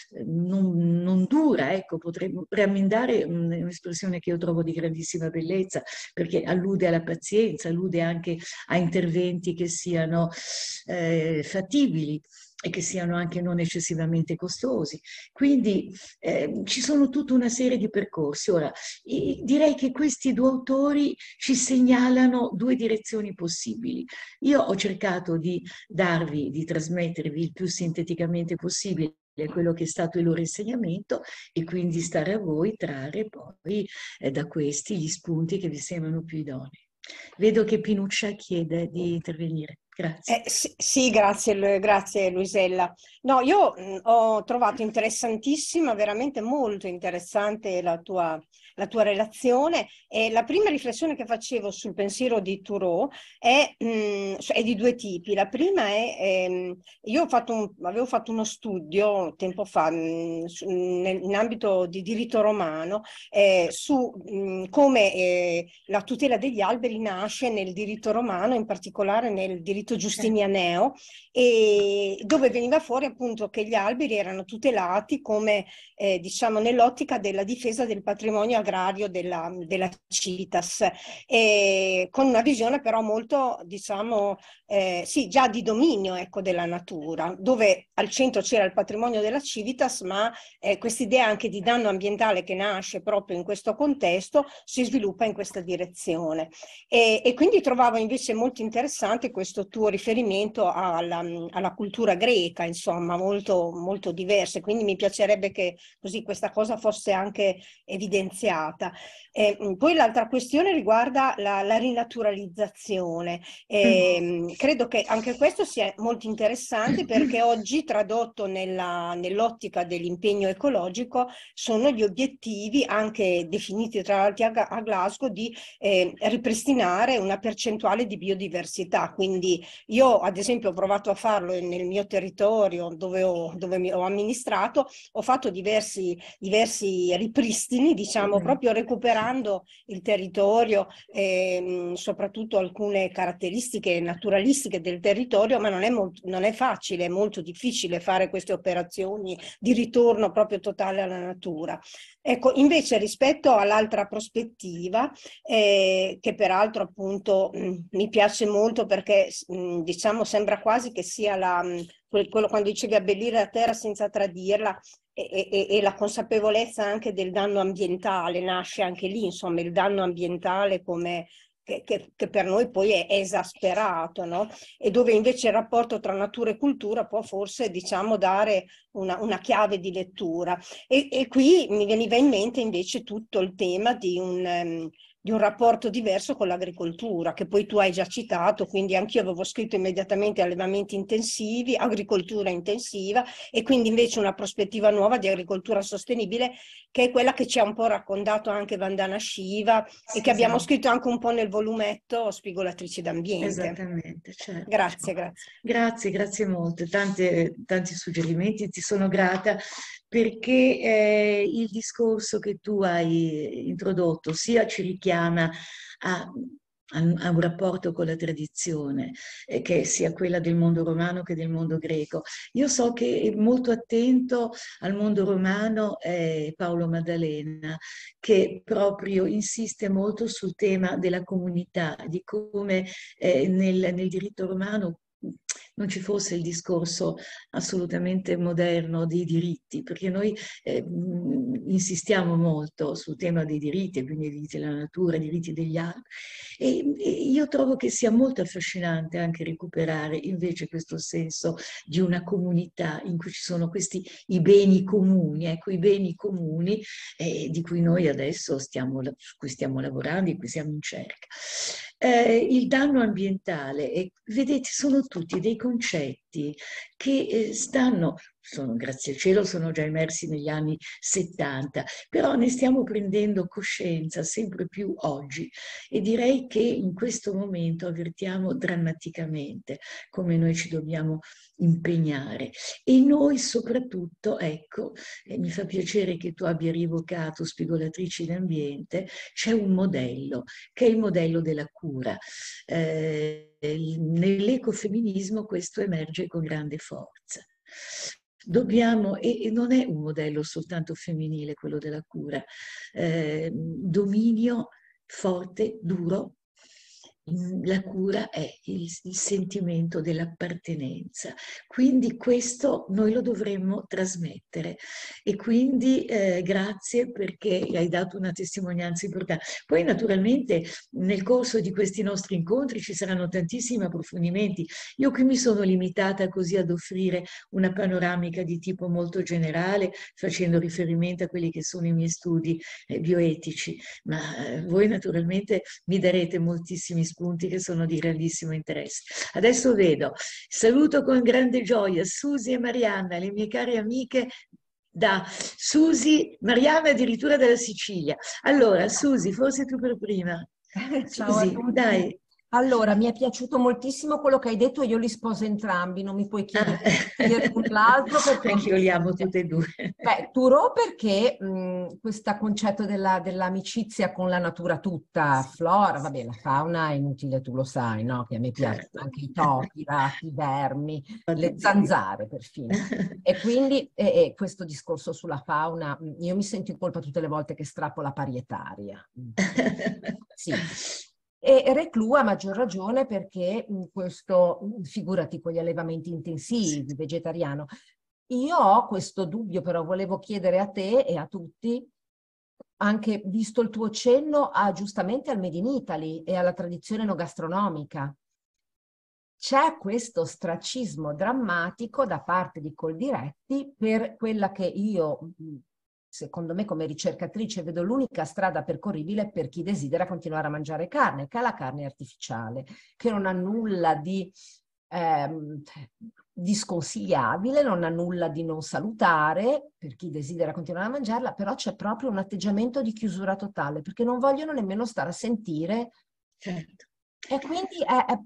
non, non dura, ecco, potremmo rammendare un'espressione che io trovo di grandissima bellezza, perché allude alla pazienza, allude anche a interventi che siano eh, fattibili e che siano anche non eccessivamente costosi. Quindi eh, ci sono tutta una serie di percorsi. Ora, direi che questi due autori ci segnalano due direzioni possibili. Io ho cercato di darvi, di trasmettervi il più sinteticamente possibile quello che è stato il loro insegnamento e quindi stare a voi trarre poi eh, da questi gli spunti che vi sembrano più idonei. Vedo che Pinuccia chiede di intervenire. Grazie. Eh, sì, sì, grazie, grazie Luisella. No, io mh, ho trovato interessantissima, veramente molto interessante la tua, la tua relazione e la prima riflessione che facevo sul pensiero di Thoreau è, mh, è di due tipi. La prima è, ehm, io ho fatto un, avevo fatto uno studio tempo fa mh, su, nel, in ambito di diritto romano eh, su mh, come eh, la tutela degli alberi nasce nel diritto romano, in particolare nel diritto giustinianeo, e dove veniva fuori appunto che gli alberi erano tutelati come eh, diciamo nell'ottica della difesa del patrimonio agrario della, della Civitas, e con una visione però molto diciamo eh, sì già di dominio ecco della natura, dove al centro c'era il patrimonio della Civitas, ma eh, quest'idea anche di danno ambientale che nasce proprio in questo contesto si sviluppa in questa direzione, e, e quindi trovavo invece molto interessante questo tuo tuo riferimento alla, alla cultura greca, insomma, molto, molto diverse, quindi mi piacerebbe che così questa cosa fosse anche evidenziata. Eh, poi l'altra questione riguarda la, la rinaturalizzazione. Eh, credo che anche questo sia molto interessante, perché oggi tradotto nella, nell'ottica dell'impegno ecologico sono gli obiettivi, anche definiti tra l'altro a, a Glasgow, di eh, ripristinare una percentuale di biodiversità. Quindi io ad esempio ho provato a farlo nel mio territorio dove ho, dove mi ho amministrato, ho fatto diversi, diversi ripristini, diciamo, proprio recuperando il territorio, eh, soprattutto alcune caratteristiche naturalistiche del territorio, ma non è, molto, non è facile, è molto difficile fare queste operazioni di ritorno proprio totale alla natura. Ecco, invece rispetto all'altra prospettiva, eh, che peraltro appunto mh, mi piace molto, perché mh, diciamo sembra quasi che sia la, mh, quello quando dicevi abbellire la terra senza tradirla, e, e, e la consapevolezza anche del danno ambientale, nasce anche lì, insomma, il danno ambientale come Che, che, che per noi poi è esasperato, no? E dove invece il rapporto tra natura e cultura può forse, diciamo, dare una, una chiave di lettura. E, e qui mi veniva in mente invece tutto il tema di un, um, di un rapporto diverso con l'agricoltura, che poi tu hai già citato, quindi anch'io avevo scritto immediatamente allevamenti intensivi, agricoltura intensiva, e quindi invece una prospettiva nuova di agricoltura sostenibile, che è quella che ci ha un po' raccontato anche Vandana Shiva, e che abbiamo scritto anche un po' nel volumetto Spigolatrici d'ambiente. Esattamente, certo. Grazie, grazie. Grazie, grazie molto. Tante, tanti suggerimenti, ti sono grata, perché eh, il discorso che tu hai introdotto sia ci richiama a, a, a un rapporto con la tradizione, eh, che sia quella del mondo romano che del mondo greco. Io so che è molto attento al mondo romano è Paolo Maddalena, che proprio insiste molto sul tema della comunità, di come eh, nel, nel diritto romano non ci fosse il discorso assolutamente moderno dei diritti, perché noi eh, insistiamo molto sul tema dei diritti, quindi i diritti della natura, i diritti degli altri. E, e io trovo che sia molto affascinante anche recuperare invece questo senso di una comunità in cui ci sono questi i beni comuni, ecco, i beni comuni eh, di cui noi adesso stiamo, su cui stiamo lavorando, di cui siamo in cerca. Eh, il danno ambientale, e vedete, sono tutti dei concetti che eh, stanno, sono, grazie al cielo, sono già emersi negli anni settanta, però ne stiamo prendendo coscienza sempre più oggi, e direi che in questo momento avvertiamo drammaticamente come noi ci dobbiamo impegnare, e noi soprattutto, ecco, eh, mi fa piacere che tu abbia rievocato Spigolatrici d'ambiente, c'è un modello che è il modello della cura. Eh, nell'ecofemminismo questo emerge con grande forza. Dobbiamo, e, e non è un modello soltanto femminile quello della cura, eh, dominio forte, duro. La cura è il, il sentimento dell'appartenenza, quindi questo noi lo dovremmo trasmettere, e quindi eh, grazie, perché hai dato una testimonianza importante. Poi naturalmente nel corso di questi nostri incontri ci saranno tantissimi approfondimenti. Io qui mi sono limitata così ad offrire una panoramica di tipo molto generale, facendo riferimento a quelli che sono i miei studi eh, bioetici, ma eh, voi naturalmente mi darete moltissimi spunti che sono di grandissimo interesse. Adesso vedo, saluto con grande gioia Susi e Marianna, le mie care amiche da Susi, Marianna addirittura dalla Sicilia. Allora, Susi, forse tu per prima. Ciao Susi, a tutti. dai. Allora, mi è piaciuto moltissimo quello che hai detto, io li sposo entrambi, non mi puoi chiedere Ah. l'altro perché... Anche io li amo tutte e due. Beh, Thoreau perché mh, questo concetto della, dell'amicizia con la natura tutta, flora, vabbè, la fauna è inutile, tu lo sai, no? Che a me piacciono Certo. anche i topi, i ratti, i vermi, le Sì. zanzare perfino. E quindi e, e questo discorso sulla fauna, io mi sento in colpa tutte le volte che strappo la parietaria. Sì. E Reclus a maggior ragione perché in questo, figurati con gli allevamenti intensivi, vegetariano. Io ho questo dubbio, però volevo chiedere a te e a tutti, anche visto il tuo cenno a, giustamente al Made in Italy e alla tradizione enogastronomica. c'è questo ostracismo drammatico da parte di Coldiretti per quella che io, secondo me come ricercatrice, vedo l'unica strada percorribile per chi desidera continuare a mangiare carne, che è la carne artificiale, che non ha nulla di ehm, di sconsigliabile, non ha nulla di non salutare per chi desidera continuare a mangiarla, però c'è proprio un atteggiamento di chiusura totale, perché non vogliono nemmeno stare a sentire. Certo. E quindi è, è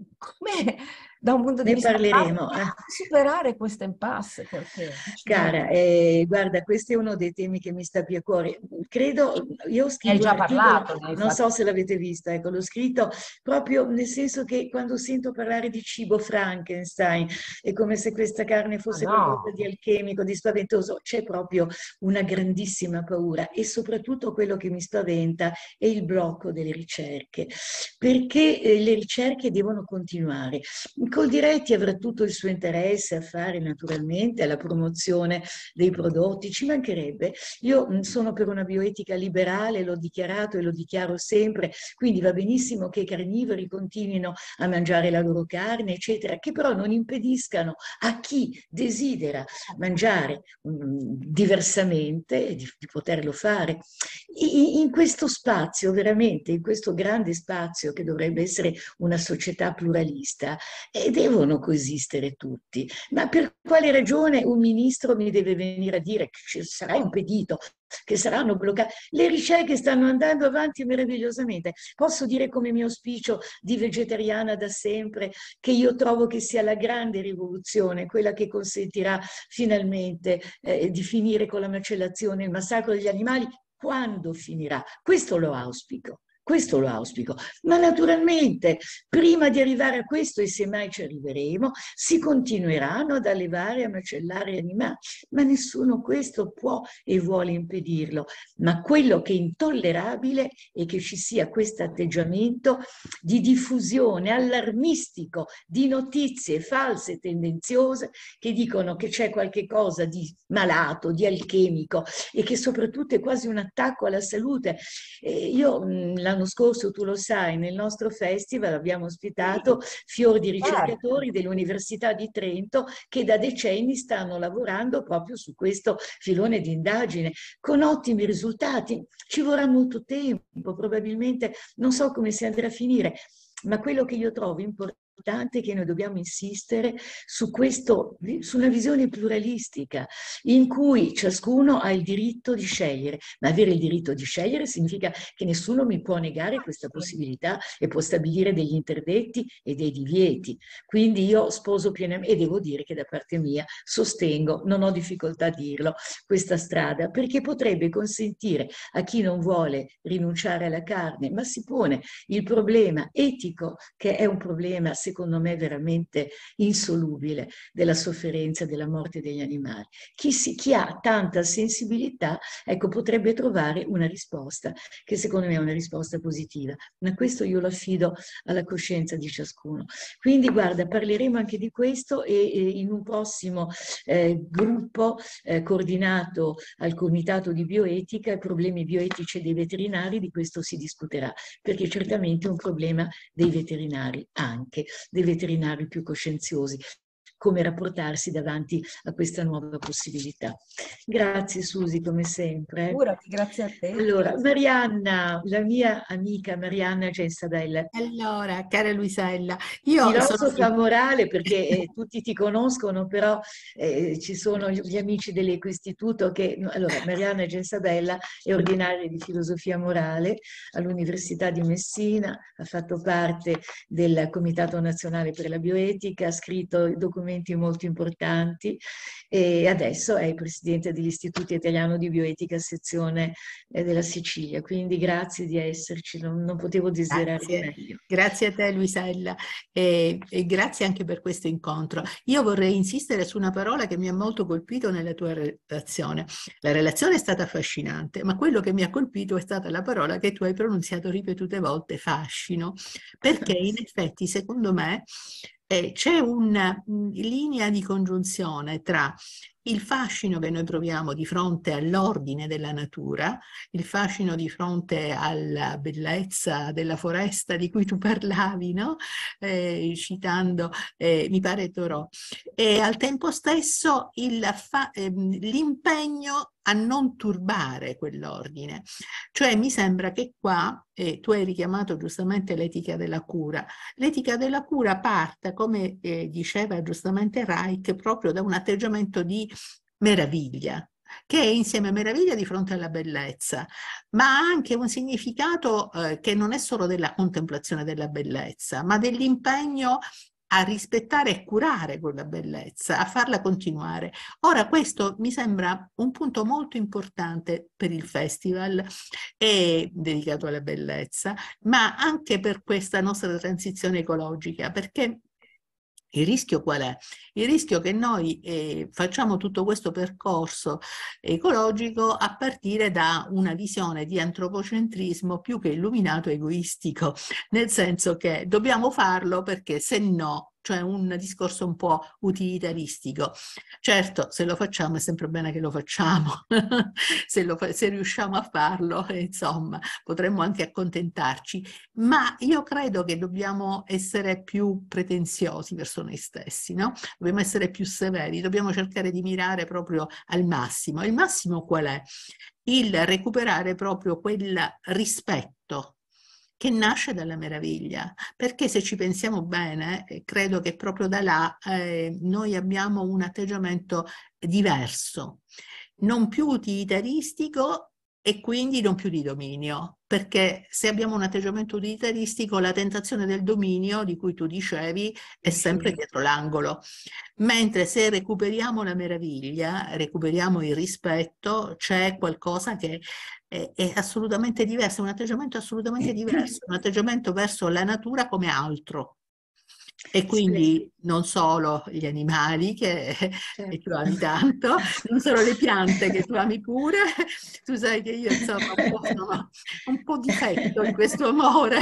come da un punto di Ne vista parleremo. pratico, eh. superare questo impasse, perché Cara, eh, guarda, questo è uno dei temi che mi sta più a cuore. Credo, io ho hai scritto un già articolo, parlato, ne hai non fatto- so se l'avete visto, ecco, l'ho scritto proprio nel senso che quando sento parlare di cibo Frankenstein, è come se questa carne Ah, fosse qualcosa no. di alchemico, di spaventoso, c'è proprio una grandissima paura e soprattutto quello che mi spaventa è il blocco delle ricerche, perché eh, le ricerche devono continuare. Coldiretti avrà tutto il suo interesse a fare naturalmente la promozione dei prodotti, ci mancherebbe. Io mh, sono per una bioetica liberale, l'ho dichiarato e lo dichiaro sempre, quindi va benissimo che i carnivori continuino a mangiare la loro carne, eccetera, che però non impediscano a chi desidera mangiare mh, diversamente di, di poterlo fare. In, in questo spazio, veramente, in questo grande spazio che dovrebbe essere una società pluralista, e devono coesistere tutti. Ma per quale ragione un ministro mi deve venire a dire che ci sarà impedito, che saranno bloccati? Le ricerche stanno andando avanti meravigliosamente. Posso dire come mio auspicio di vegetariana da sempre che io trovo che sia la grande rivoluzione, quella che consentirà finalmente eh, di finire con la macellazione, il massacro degli animali. Quando finirà? Questo lo auspico. Questo lo auspico, ma naturalmente prima di arrivare a questo, e se mai ci arriveremo, si continueranno ad allevare e a macellare animali, ma nessuno questo può e vuole impedirlo. Ma quello che è intollerabile è che ci sia questo atteggiamento di diffusione allarmistico di notizie false e tendenziose che dicono che c'è qualche cosa di malato, di alchemico e che soprattutto è quasi un attacco alla salute. Eh, io mh, l'anno scorso, tu lo sai, nel nostro festival abbiamo ospitato fior di ricercatori dell'Università di Trento che da decenni stanno lavorando proprio su questo filone di indagine con ottimi risultati. Ci vorrà molto tempo, probabilmente non so come si andrà a finire, ma quello che io trovo importante è che noi dobbiamo insistere su questo, su una visione pluralistica in cui ciascuno ha il diritto di scegliere, ma avere il diritto di scegliere significa che nessuno mi può negare questa possibilità e può stabilire degli interdetti e dei divieti. Quindi io sposo pienamente, e devo dire che da parte mia sostengo, non ho difficoltà a dirlo, questa strada, perché potrebbe consentire a chi non vuole rinunciare alla carne, ma si pone il problema etico, che è un problema secondo me veramente insolubile, della sofferenza, della morte degli animali. Chi, si, chi ha tanta sensibilità, ecco, potrebbe trovare una risposta, che secondo me è una risposta positiva, ma questo io lo affido alla coscienza di ciascuno. Quindi guarda, parleremo anche di questo e, e in un prossimo eh, gruppo eh, coordinato al Comitato di Bioetica e Problemi bioetici dei veterinari, di questo si discuterà, perché certamente è un problema dei veterinari anche, dei veterinari più coscienziosi, come rapportarsi davanti a questa nuova possibilità. Grazie Susi, come sempre. Figurati, grazie a te. Allora, Marianna, la mia amica Marianna Gensabella. Allora, cara Luisella, io Filosofa sono... morale, perché eh, tutti ti conoscono, però eh, ci sono gli amici dell'Ecoistituto che... Allora, Marianna Gensabella è ordinaria di filosofia morale all'Università di Messina, ha fatto parte del Comitato Nazionale per la Bioetica, ha scritto documenti molto importanti e adesso è il presidente dell'Istituto Italiano di Bioetica sezione eh, della Sicilia. Quindi grazie di esserci, non, non potevo desiderare Grazie. meglio. Grazie a te Luisella e, e grazie anche per questo incontro. Io vorrei insistere su una parola che mi ha molto colpito nella tua relazione. La relazione è stata affascinante, ma quello che mi ha colpito è stata la parola che tu hai pronunziato ripetute volte, fascino, perché in effetti secondo me eh, c'è una mh, linea di congiunzione tra il fascino che noi proviamo di fronte all'ordine della natura, il fascino di fronte alla bellezza della foresta di cui tu parlavi, no? Eh, citando, eh, mi pare Thoreau, e al tempo stesso il fa- ehm, l'impegno a non turbare quell'ordine. Cioè mi sembra che qua, eh, tu hai richiamato giustamente l'etica della cura, l'etica della cura parte, come eh, diceva giustamente Reich, proprio da un atteggiamento di meraviglia, che è insieme meraviglia di fronte alla bellezza, ma ha anche un significato eh, che non è solo della contemplazione della bellezza, ma dell'impegno a rispettare e curare quella bellezza, a farla continuare. Ora, questo mi sembra un punto molto importante per il festival e dedicato alla bellezza, ma anche per questa nostra transizione ecologica, perché il rischio qual è? Il rischio che noi eh, facciamo tutto questo percorso ecologico a partire da una visione di antropocentrismo più che illuminato egoistico, nel senso che dobbiamo farlo perché se no, cioè un discorso un po' utilitaristico. Certo, se lo facciamo è sempre bene che lo facciamo, se, lo fa- se riusciamo a farlo, eh, insomma, potremmo anche accontentarci, ma io credo che dobbiamo essere più pretenziosi verso noi stessi, no? Dobbiamo essere più severi, dobbiamo cercare di mirare proprio al massimo. Il massimo qual è? Il recuperare proprio quel rispetto che nasce dalla meraviglia, perché se ci pensiamo bene, eh, credo che proprio da là eh, noi abbiamo un atteggiamento diverso, non più utilitaristico e quindi non più di dominio, perché se abbiamo un atteggiamento utilitaristico la tentazione del dominio di cui tu dicevi è sempre dietro l'angolo, mentre se recuperiamo la meraviglia, recuperiamo il rispetto, c'è qualcosa che è, è assolutamente diverso, un atteggiamento assolutamente diverso, un atteggiamento verso la natura come altro. E quindi non solo gli animali che, certo. che tu ami tanto, non solo le piante che tu ami pure, tu sai che io insomma un po' sono un po' difetto in questo amore.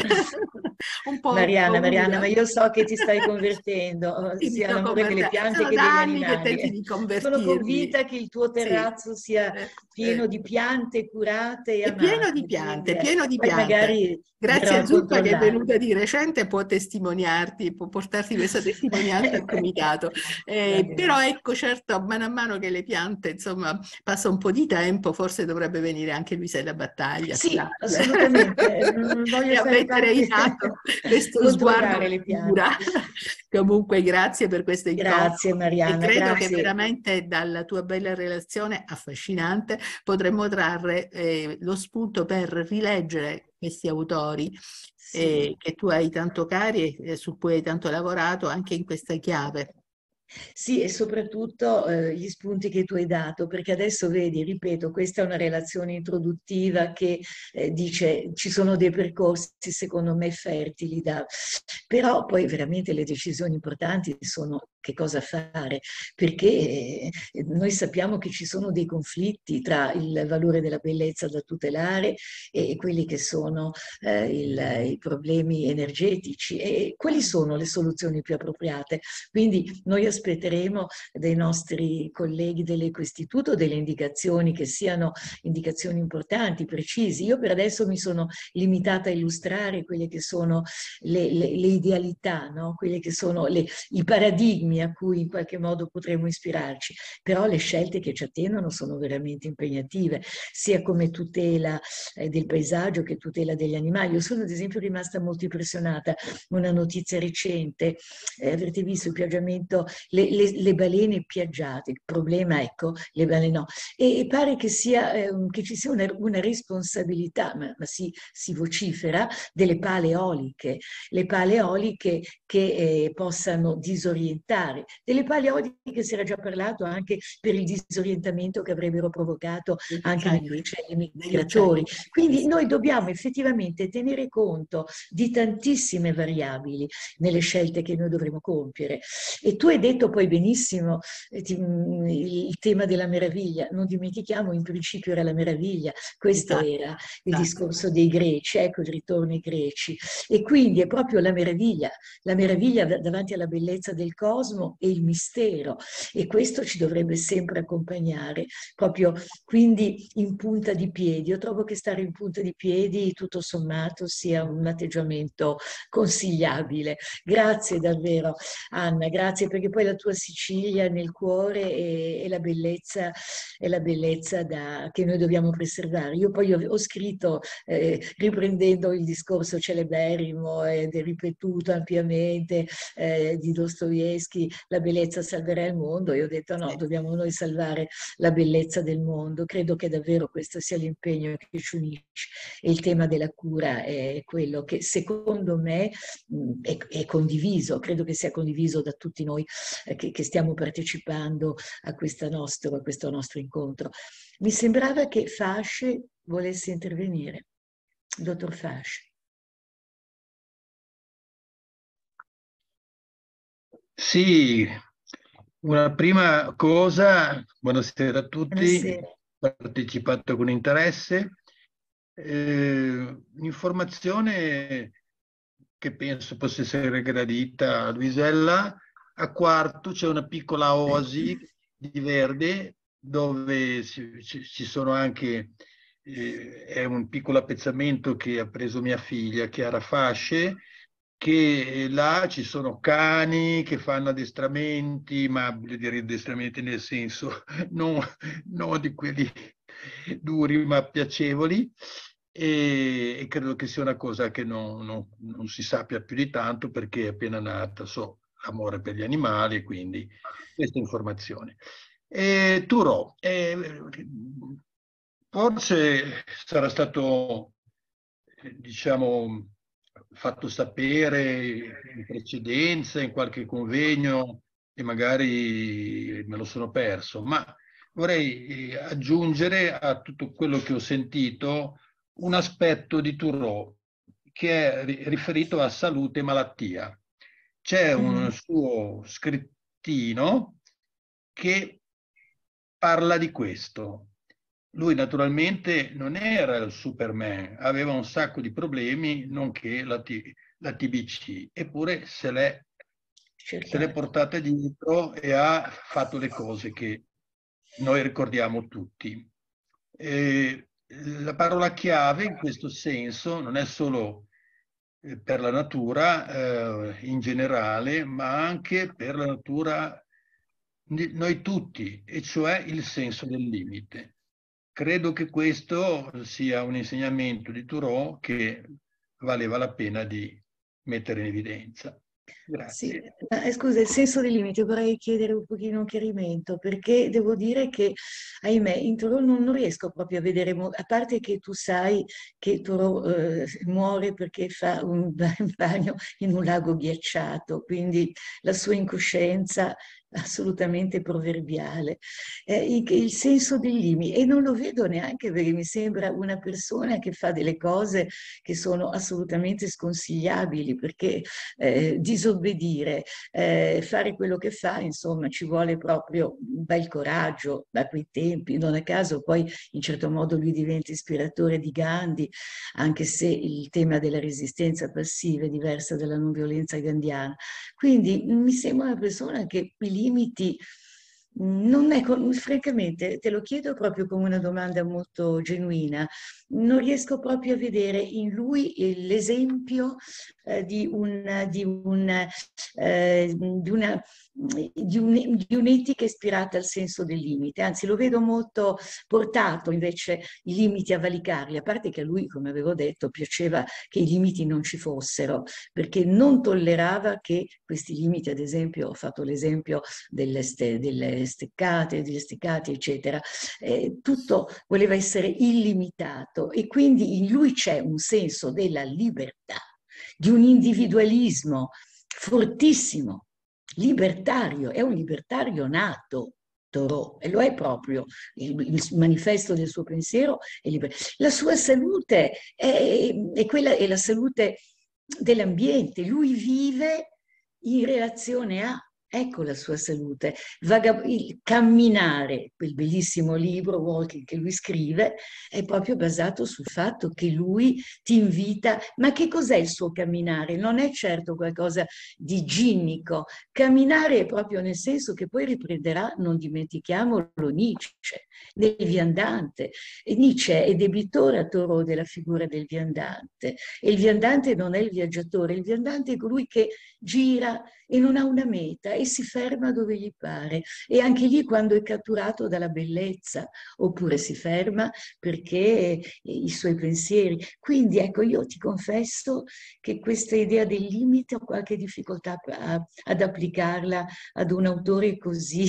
Un po' Mariana, Mariana, ma io so che ti stai convertendo, sì, sia l'amore delle piante sono che degli anni animali. che tenti di convertirmi. Sono convinta che il tuo terrazzo sì. sia eh, pieno eh. di piante curate e È amate. pieno di piante, Quindi, pieno di poi piante. magari Grazie a Zuppa che è controllare. venuta di recente, può testimoniarti, può portarti questa testimonianza al comitato. Eh, però ecco, certo, mano a mano che le piante, insomma, passa un po' di tempo, forse dovrebbe venire anche Luisella Battaglia. Sì, assolutamente. Non voglio e a fare mettere parte... in atto questo sguardo le di cura. Comunque, grazie per questo incontro. Grazie Mariana, e credo grazie. che veramente dalla tua bella relazione affascinante potremmo trarre eh, lo spunto per rileggere questi autori sì. eh, che tu hai tanto cari e su cui hai tanto lavorato anche in questa chiave. Sì, e soprattutto eh, gli spunti che tu hai dato, perché adesso vedi, ripeto, questa è una relazione introduttiva che eh, dice ci sono dei percorsi secondo me fertili, da... però poi veramente le decisioni importanti sono che cosa fare, perché eh, noi sappiamo che ci sono dei conflitti tra il valore della bellezza da tutelare e quelli che sono eh, il, i problemi energetici e quali sono le soluzioni più appropriate. Quindi noi aspetteremo dai nostri colleghi dell'Ecoistituto delle indicazioni che siano indicazioni importanti, precisi. Io per adesso mi sono limitata a illustrare quelle che sono le, le, le idealità, no? Quelle che sono le, i paradigmi a cui in qualche modo potremo ispirarci, però le scelte che ci attendono sono veramente impegnative, sia come tutela eh, del paesaggio che tutela degli animali. Io sono ad esempio rimasta molto impressionata, una notizia recente, eh, avrete visto il piaggiamento, le, le, le balene piaggiate, il problema ecco, le balene no, e, e pare che, sia, eh, che ci sia una, una responsabilità, ma, ma si, si vocifera, delle pale eoliche, le pale eoliche che eh, possano disorientare, delle pale eoliche si era già parlato anche per il disorientamento che avrebbero provocato anche negli uccelli migratori. Quindi noi dobbiamo effettivamente tenere conto di tantissime variabili nelle scelte che noi dovremo compiere. E tu hai detto poi benissimo eh, ti, il tema della meraviglia, non dimentichiamo in principio era la meraviglia, questo esatto, era il esatto. discorso dei greci, ecco il ritorno ai greci, e quindi è proprio la meraviglia, la meraviglia davanti alla bellezza del cosmo cosmo e il mistero, e questo ci dovrebbe sempre accompagnare, proprio quindi in punta di piedi. Io trovo che stare in punta di piedi tutto sommato sia un atteggiamento consigliabile. Grazie davvero Anna, grazie, perché poi la tua Sicilia nel cuore è, è la bellezza, è la bellezza da, che noi dobbiamo preservare. Io poi ho, ho scritto, eh, riprendendo il discorso celeberrimo ed è ripetuto ampiamente eh, di Dostoevsky, la bellezza salverà il mondo, e ho detto no, dobbiamo noi salvare la bellezza del mondo. Credo che davvero questo sia l'impegno che ci unisce, e il tema della cura è quello che secondo me mh, è, è condiviso, credo che sia condiviso da tutti noi eh, che, che stiamo partecipando a, questa nostro, a questo nostro incontro. Mi sembrava che Fasce volesse intervenire. Dottor Fasce. Sì, una prima cosa, buonasera a tutti, Buonasera. ho partecipato con interesse. Eh, Informazione che penso possa essere gradita a Luisella. A Quarto c'è una piccola oasi di verde dove ci, ci sono anche, eh, è un piccolo appezzamento che ha preso mia figlia, Chiara Fasce, che là ci sono cani che fanno addestramenti, ma voglio dire addestramenti nel senso non, non di quelli duri ma piacevoli, e, e credo che sia una cosa che non, non, non si sappia più di tanto, perché è appena nata, so, amore per gli animali, quindi questa informazione. E Turò, eh, forse sarà stato, diciamo, fatto sapere in precedenza in qualche convegno e magari me lo sono perso, ma vorrei aggiungere a tutto quello che ho sentito un aspetto di Turò che è riferito a salute e malattia. C'è un suo scrittino che parla di questo. Lui naturalmente non era il Superman, aveva un sacco di problemi, nonché la, T- la T B C, eppure se l'è, se l'è portata dietro e ha fatto le cose che noi ricordiamo tutti. E la parola chiave in questo senso non è solo per la natura eh, in generale, ma anche per la natura di noi tutti, e cioè il senso del limite. Credo che questo sia un insegnamento di Thoreau che valeva la pena di mettere in evidenza. Grazie. Sì, ma, scusa, il senso del limite vorrei chiedere un pochino un chiarimento, perché devo dire che, ahimè, in Thoreau non, non riesco proprio a vedere, a parte che tu sai che Thoreau eh, muore perché fa un bagno in un lago ghiacciato, quindi la sua incoscienza assolutamente proverbiale, eh, il, il senso del limite, e non lo vedo neanche perché mi sembra una persona che fa delle cose che sono assolutamente sconsigliabili, perché eh, disobbedire, eh, fare quello che fa, insomma, ci vuole proprio un bel coraggio da quei tempi. Non a caso poi in certo modo lui diventa ispiratore di Gandhi, anche se il tema della resistenza passiva è diversa dalla non violenza gandhiana. Quindi mi sembra una persona che i limiti non è, francamente, te lo chiedo proprio come una domanda molto genuina, non riesco proprio a vedere in lui l'esempio eh, di, un, di, un, eh, di, una, di, un, di un'etica ispirata al senso del limite, anzi lo vedo molto portato invece i limiti a valicarli, a parte che a lui, come avevo detto, piaceva che i limiti non ci fossero, perché non tollerava che questi limiti, ad esempio, ho fatto l'esempio delle, ste, delle steccate, degli steccati, eccetera, eh, tutto voleva essere illimitato, e quindi in lui c'è un senso della libertà, di un individualismo fortissimo, libertario, è un libertario nato. Thoreau, e lo è proprio, il, il manifesto del suo pensiero è libero. La sua salute è, è quella, è la salute dell'ambiente, lui vive in relazione a, ecco la sua salute. Vaga- il camminare, quel bellissimo libro Walking che lui scrive, è proprio basato sul fatto che lui ti invita, ma che cos'è il suo camminare? Non è certo qualcosa di ginnico. Camminare è proprio nel senso che poi riprenderà, non dimentichiamolo, Nietzsche, nel viandante. E Nietzsche è debitore a Thoreau della figura del viandante. E il viandante non è il viaggiatore, il viandante è colui che gira e non ha una meta e si ferma dove gli pare. E anche lì quando è catturato dalla bellezza, oppure si ferma perché i suoi pensieri. Quindi ecco, io ti confesso che questa idea del limite ho qualche difficoltà a- ad applicarla ad un autore così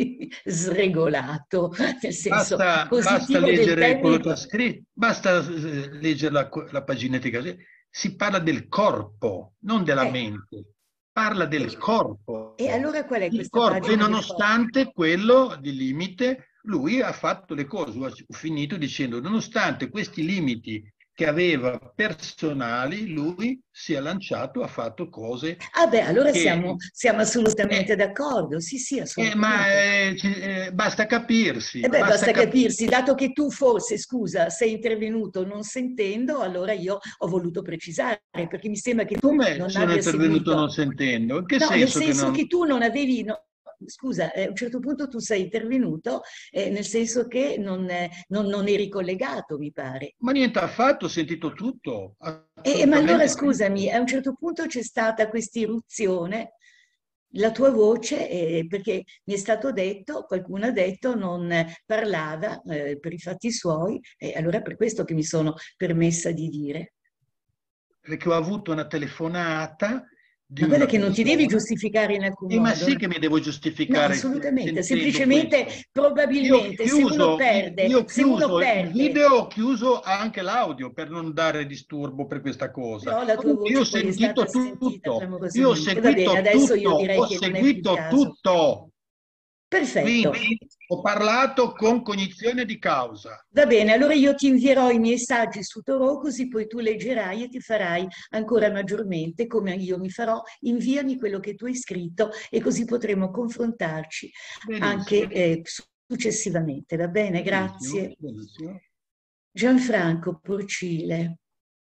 sregolato, nel senso Basta, basta positivo del leggere quello termine. che ha scritto, basta eh, leggere la, la paginettica. Si parla del corpo, non della Eh, mente. Parla del corpo. E allora qual è Il questa corpo. E pagina del corpo? nonostante quello di limite, lui ha fatto le cose. Ho finito dicendo, nonostante questi limiti che aveva personali, lui si è lanciato, ha fatto cose Ah beh, allora che... siamo, siamo assolutamente eh, d'accordo, sì sì, eh, ma assolutamente. eh, ci- eh, basta capirsi, E beh, basta basta capirsi. capirsi, dato che tu forse, scusa, sei intervenuto non sentendo, allora io ho voluto precisare, perché mi sembra che tu Come non sono abbia intervenuto non seguito. sentendo? In che No, nel senso che senso non... che tu non avevi, no, scusa, eh, a un certo punto tu sei intervenuto, eh, nel senso che non, eh, non- non eri collegato, mi pare. Ma niente affatto, ho sentito tutto, E, e ma allora assolutamente scusami, tutto. a un certo punto c'è stata questa irruzione, la tua voce, eh, perché mi è stato detto, qualcuno ha detto, non parlava eh, per i fatti suoi, e allora è per questo che mi sono permessa di dire. Perché ho avuto una telefonata di Ma guarda una che non ti devi persona, giustificare in alcun e ma modo. sì che mi devo No, giustificare assolutamente, sentendo semplicemente, questo. Io ho probabilmente, se uno chiuso, perde, io ho se uno chiuso il perde, video, ho chiuso anche l'audio per non dare disturbo per questa cosa. però la tua Comunque io ho voce poi è stata sentito sentita tutto, io ho clamorosamente. Va bene, seguito adesso io tutto, direi ho che non è più il seguito caso. tutto. Perfetto. Quindi ho parlato con cognizione di causa. Va bene, allora io ti invierò i miei saggi su Thoreau, così poi tu leggerai e ti farai ancora maggiormente, come io mi farò, inviami quello che tu hai scritto e così potremo confrontarci anche Benissimo, eh, successivamente. Va bene, benissimo, grazie. benissimo. Gianfranco Porcile.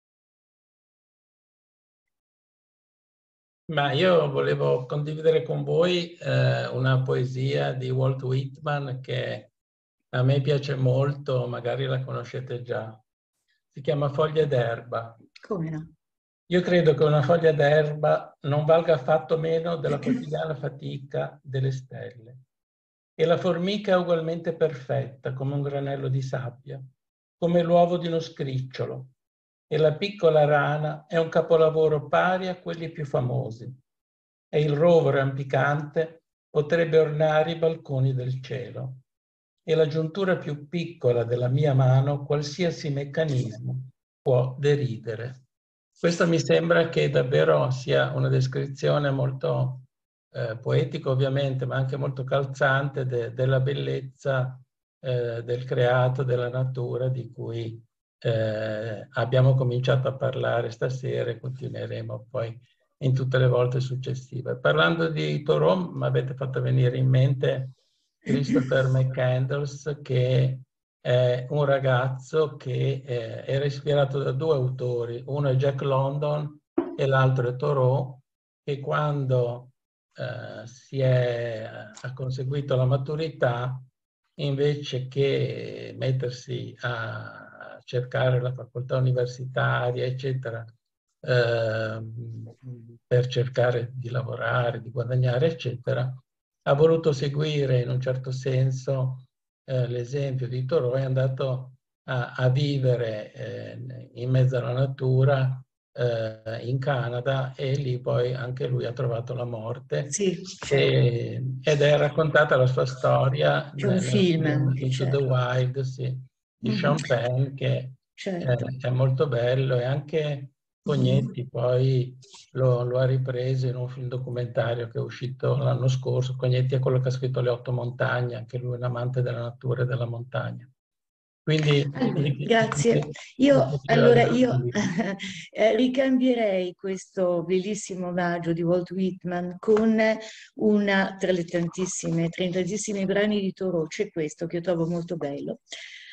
Ma io volevo condividere con voi eh, una poesia di Walt Whitman che a me piace molto, magari la conoscete già. Si chiama Foglie d'erba. Come no? Io credo che una foglia d'erba non valga affatto meno della quotidiana fatica delle stelle. E la formica è ugualmente perfetta, come un granello di sabbia, come l'uovo di uno scricciolo. E la piccola rana è un capolavoro pari a quelli più famosi. E il rovo rampicante potrebbe ornare i balconi del cielo. E la giuntura più piccola della mia mano qualsiasi meccanismo può deridere. Questo mi sembra che davvero sia una descrizione molto eh, poetica ovviamente, ma anche molto calzante de della bellezza eh, del creato, della natura di cui eh, abbiamo cominciato a parlare stasera e continueremo poi in tutte le volte successive. Parlando di Thoreau, mi avete fatto venire in mente Christopher McCandless, che è un ragazzo che eh, era ispirato da due autori, uno è Jack London e l'altro è Thoreau, che quando eh, si è, ha conseguito la maturità, invece che mettersi a cercare la facoltà universitaria, eccetera, eh, per cercare di lavorare, di guadagnare, eccetera, ha voluto seguire in un certo senso eh, l'esempio di Thoreau, è andato a, a vivere eh, in mezzo alla natura eh, in Canada e lì poi anche lui ha trovato la morte. Sì, certo. E, ed è raccontata la sua storia C'è un nel film film anche, Into the certo. Wild, sì, di Mhm. Sean Penn, che eh, Certo. è molto bello, e anche Cognetti poi lo, lo ha ripreso in un film documentario che è uscito l'anno scorso. Cognetti è quello che ha scritto Le otto montagne, anche lui è un amante della natura e della montagna. Quindi, allora, grazie. Io, allora, io eh, ricambierei questo bellissimo omaggio di Walt Whitman con una tra le tantissime, tra i tantissimi brani di Thoreau, c'è questo che io trovo molto bello.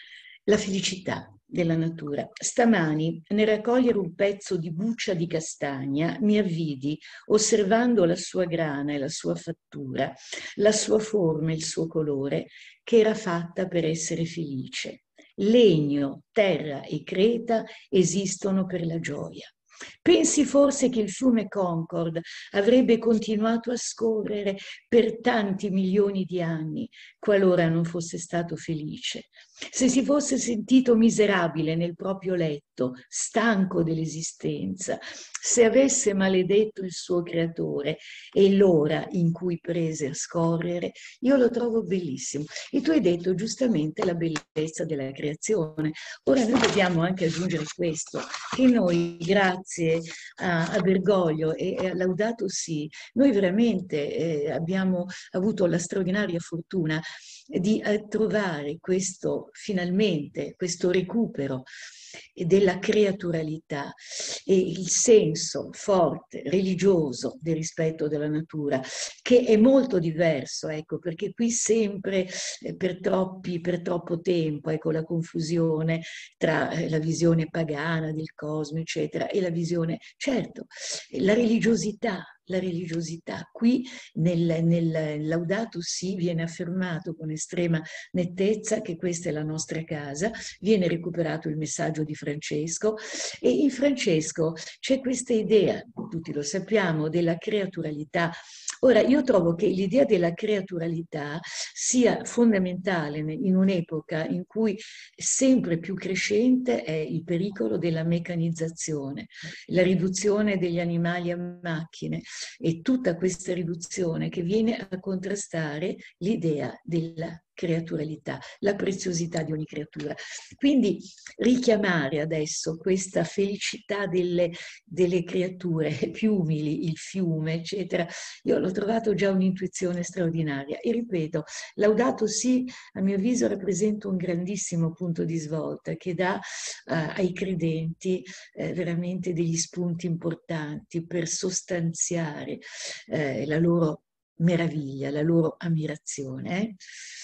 La felicità della natura. Stamani, nel raccogliere un pezzo di buccia di castagna, mi avvidi, osservando la sua grana e la sua fattura, la sua forma e il suo colore, che era fatta per essere felice. Legno, terra e creta esistono per la gioia. Pensi forse che il fiume Concord avrebbe continuato a scorrere per tanti milioni di anni qualora non fosse stato felice? Se si fosse sentito miserabile nel proprio letto, stanco dell'esistenza, se avesse maledetto il suo creatore e l'ora in cui prese a scorrere, io lo trovo bellissimo. E tu hai detto giustamente la bellezza della creazione. Ora noi dobbiamo anche aggiungere questo, che noi grazie a, a Bergoglio e, e a Laudato Si, noi veramente eh, abbiamo avuto la straordinaria fortuna di eh, trovare questo, finalmente, questo recupero della creaturalità e il senso forte, religioso del rispetto della natura, che è molto diverso, ecco, perché qui sempre eh, per, troppi, per troppo tempo, ecco, la confusione tra eh, la visione pagana del cosmo, eccetera, e la visione, certo, la religiosità, la religiosità. Qui nel, nel Laudato Si viene affermato con estrema nettezza che questa è la nostra casa, viene recuperato il messaggio di Francesco e in Francesco c'è questa idea, tutti lo sappiamo, della creaturalità. Ora, io trovo che l'idea della creaturalità sia fondamentale in un'epoca in cui sempre più crescente è il pericolo della meccanizzazione, la riduzione degli animali a macchine e tutta questa riduzione che viene a contrastare l'idea della creaturalità, la preziosità di ogni creatura. Quindi richiamare adesso questa felicità delle, delle creature più umili, il fiume, eccetera, io l'ho trovato già un'intuizione straordinaria. E ripeto, Laudato Si, a mio avviso, rappresenta un grandissimo punto di svolta che dà uh, ai credenti eh, veramente degli spunti importanti per sostanziare eh, la loro meraviglia, la loro ammirazione. Eh?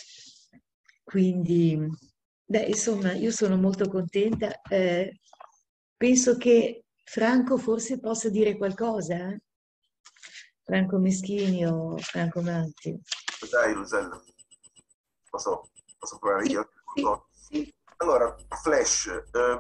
Quindi, beh, insomma, io sono molto contenta. Eh, penso che Franco forse possa dire qualcosa. Eh? Franco Meschini o Franco Manti. Dai, Rosella, posso, posso provare Sì, io? sì, sì. Allora, Flash, eh,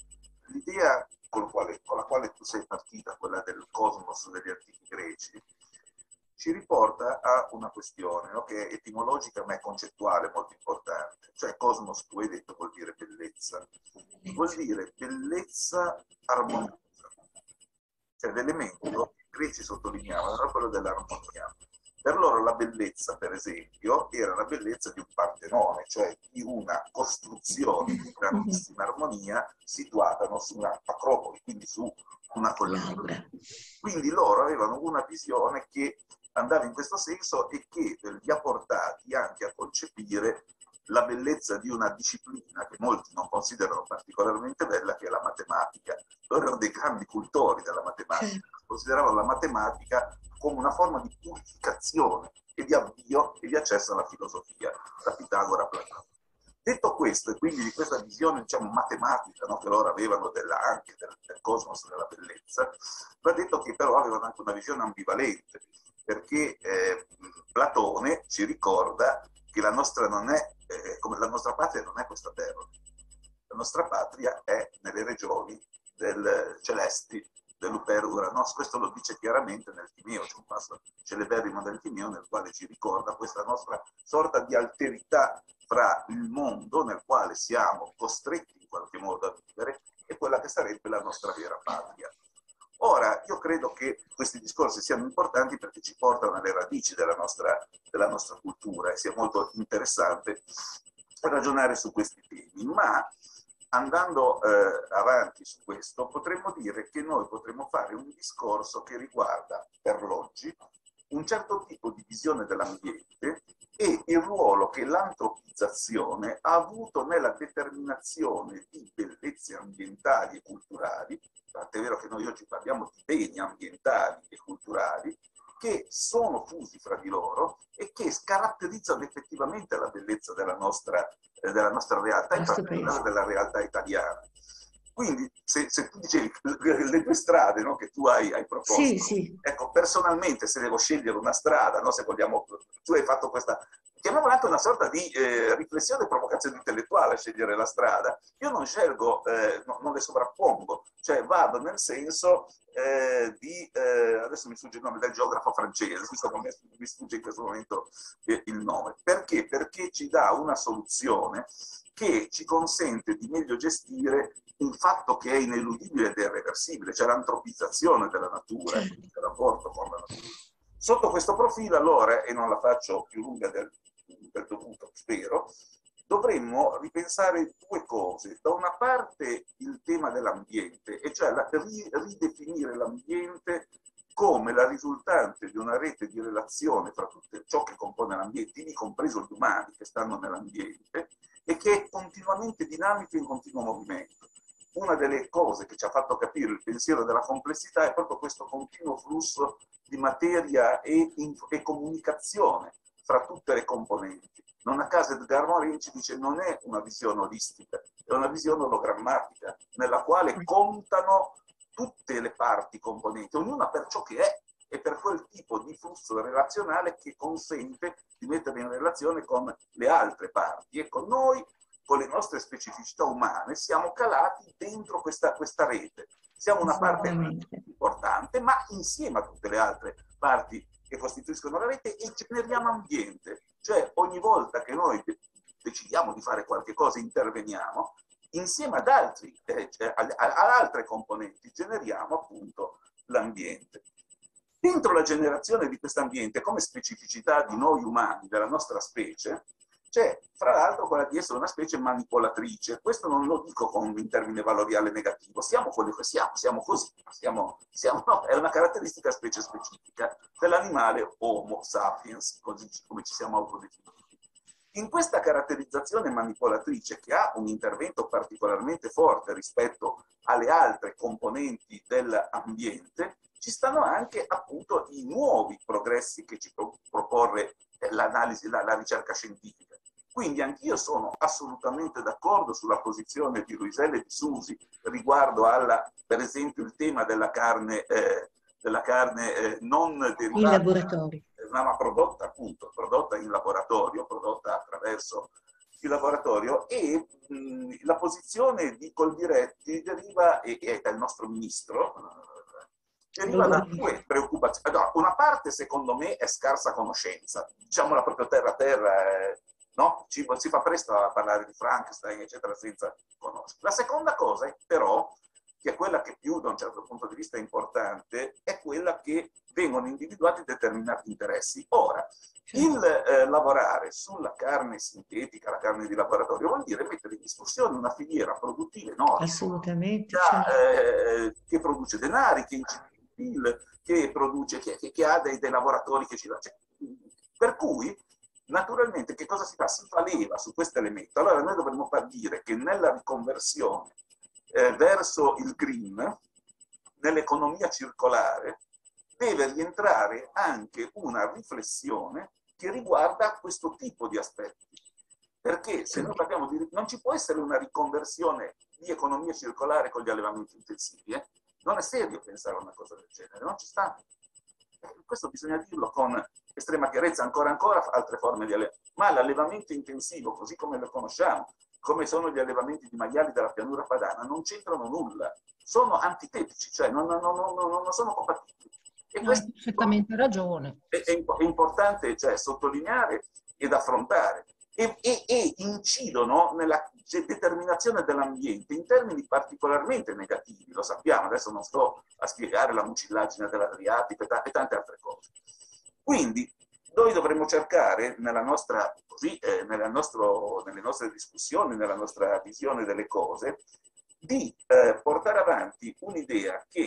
l'idea con, quale, con la quale tu sei partita, quella del cosmos degli antichi greci, ci riporta a una questione, no? Che è etimologica ma è concettuale molto importante. Cioè cosmos, tu hai detto, vuol dire bellezza. Vuol dire bellezza armoniosa. Cioè l'elemento che i greci sottolineavano era quello dell'armonia. Per loro la bellezza, per esempio, era la bellezza di un Partenone, cioè di una costruzione di grandissima armonia situata no, su una acropoli, quindi su una collina. Quindi loro avevano una visione che andava in questo senso e che li ha portati anche a concepire la bellezza di una disciplina che molti non considerano particolarmente bella, che è la matematica. Loro erano dei grandi cultori della matematica, consideravano la matematica come una forma di purificazione e di avvio e di accesso alla filosofia, da Pitagora a Platone. Detto questo, e quindi di questa visione diciamo, matematica no, che loro avevano della, anche del, del cosmos della bellezza, va detto che però avevano anche una visione ambivalente, perché eh, Platone ci ricorda che la nostra, non è, eh, come la nostra patria non è questa terra, la nostra patria è nelle regioni del, celesti dell'Uper Uranos. Questo lo dice chiaramente nel Timeo, c'è un passo celeberrimo del Timeo nel quale ci ricorda questa nostra sorta di alterità fra il mondo nel quale siamo costretti in qualche modo a vivere e quella che sarebbe la nostra vera patria. Ora, io credo che questi discorsi siano importanti perché ci portano alle radici della nostra, della nostra cultura e sia molto interessante ragionare su questi temi, ma andando eh, avanti su questo potremmo dire che noi potremmo fare un discorso che riguarda per l'oggi un certo tipo di visione dell'ambiente e il ruolo che l'antropizzazione ha avuto nella determinazione di bellezze ambientali e culturali, tant'è vero che noi oggi parliamo di beni ambientali e culturali, che sono fusi fra di loro e che caratterizzano effettivamente la bellezza della nostra, eh, della nostra realtà, in particolare della realtà italiana. Quindi, se, se tu dicevi le due strade, no, che tu hai, hai proposto, sì, sì. Ecco, personalmente se devo scegliere una strada, no, se vogliamo, tu hai fatto questa, chiamiamola anche una sorta di eh, riflessione e provocazione intellettuale a scegliere la strada, io non scelgo, eh, no, non le sovrappongo, cioè vado nel senso eh, di, eh, adesso mi sfugge il nome del geografo francese, mi sfugge in questo momento eh, il nome, perché? Perché ci dà una soluzione che ci consente di meglio gestire un fatto che è ineludibile ed irreversibile, cioè l'antropizzazione della natura, il rapporto con la natura. Sotto questo profilo, allora, e non la faccio più lunga del, del dovuto, spero, dovremmo ripensare due cose. Da una parte il tema dell'ambiente, e cioè la, ridefinire l'ambiente come la risultante di una rete di relazione fra tutto ciò che compone l'ambiente, ivi compreso gli umani che stanno nell'ambiente, e che è continuamente dinamico e in continuo movimento. Una delle cose che ci ha fatto capire il pensiero della complessità è proprio questo continuo flusso di materia e, e comunicazione fra tutte le componenti. Non a caso Edgar Morin ci dice non è una visione olistica, è una visione ologrammatica, nella quale contano tutte le parti componenti, ognuna per ciò che è e per quel tipo di flusso relazionale che consente di mettere in relazione con le altre parti. Ecco, noi con le nostre specificità umane siamo calati dentro questa, questa rete. Siamo una parte importante, ma insieme a tutte le altre parti che costituiscono la rete e generiamo ambiente. Cioè ogni volta che noi decidiamo di fare qualche cosa, interveniamo, insieme ad, altri, eh, cioè, ad, ad altre componenti generiamo appunto l'ambiente. Dentro la generazione di questo ambiente, come specificità di noi umani, della nostra specie, c'è fra l'altro quella di essere una specie manipolatrice. Questo non lo dico con in termine valoriale negativo, siamo quello che siamo, siamo così, siamo, siamo, no, è una caratteristica specie specifica dell'animale Homo sapiens, così come ci siamo autodefiniti. In questa caratterizzazione manipolatrice, che ha un intervento particolarmente forte rispetto alle altre componenti dell'ambiente, ci stanno anche appunto i nuovi progressi che ci può proporre l'analisi, la, la ricerca scientifica. Quindi anch'io sono assolutamente d'accordo sulla posizione di Ruisell e di Susi riguardo alla, per esempio, il tema della carne, eh, della carne eh, non derivata, in laboratorio, ma prodotta appunto, prodotta in laboratorio, prodotta attraverso il laboratorio, e mh, la posizione di Coldiretti deriva, e, e dal nostro ministro, deriva da due preoccupazioni. Allora, una parte, secondo me, è scarsa conoscenza, diciamola proprio terra a terra, eh, no? Ci, si fa presto a parlare di Frankenstein, eccetera, senza conoscere. La seconda cosa, però, che è quella che più da un certo punto di vista è importante, è quella che vengono individuati determinati interessi. Ora, il eh, lavorare sulla carne sintetica, la carne di laboratorio, vuol dire mettere in discussione una filiera produttiva enorme. Assolutamente. Da, certo. eh, che produce denari, che incide il P I L, che, produce, che, che, che ha dei, dei lavoratori che ci dà. Cioè, per cui, naturalmente, che cosa si fa? Si fa leva su questo elemento. Allora noi dovremmo far dire che nella riconversione eh, verso il green, nell'economia circolare, deve rientrare anche una riflessione che riguarda questo tipo di aspetti. Perché se noi parliamo di... non ci può essere una riconversione di economia circolare con gli allevamenti intensivi. Eh? Non è serio pensare a una cosa del genere, non ci sta. Questo bisogna dirlo con estrema chiarezza, ancora ancora altre forme di allevamento. Ma l'allevamento intensivo, così come lo conosciamo, come sono gli allevamenti di maiali della pianura padana, non c'entrano nulla. Sono antitetici, cioè non, non, non, non sono compatibili. E no, hai perfettamente ragione. È, è, è importante, cioè, sottolineare ed affrontare. E, e, e incidono nella determinazione dell'ambiente in termini particolarmente negativi, lo sappiamo, adesso non sto a spiegare la mucillagine dell'Adriatico e, e tante altre cose. Quindi noi dovremmo cercare nella nostra, così, eh, nella nostro, nelle nostre discussioni, nella nostra visione delle cose, di eh, portare avanti un'idea che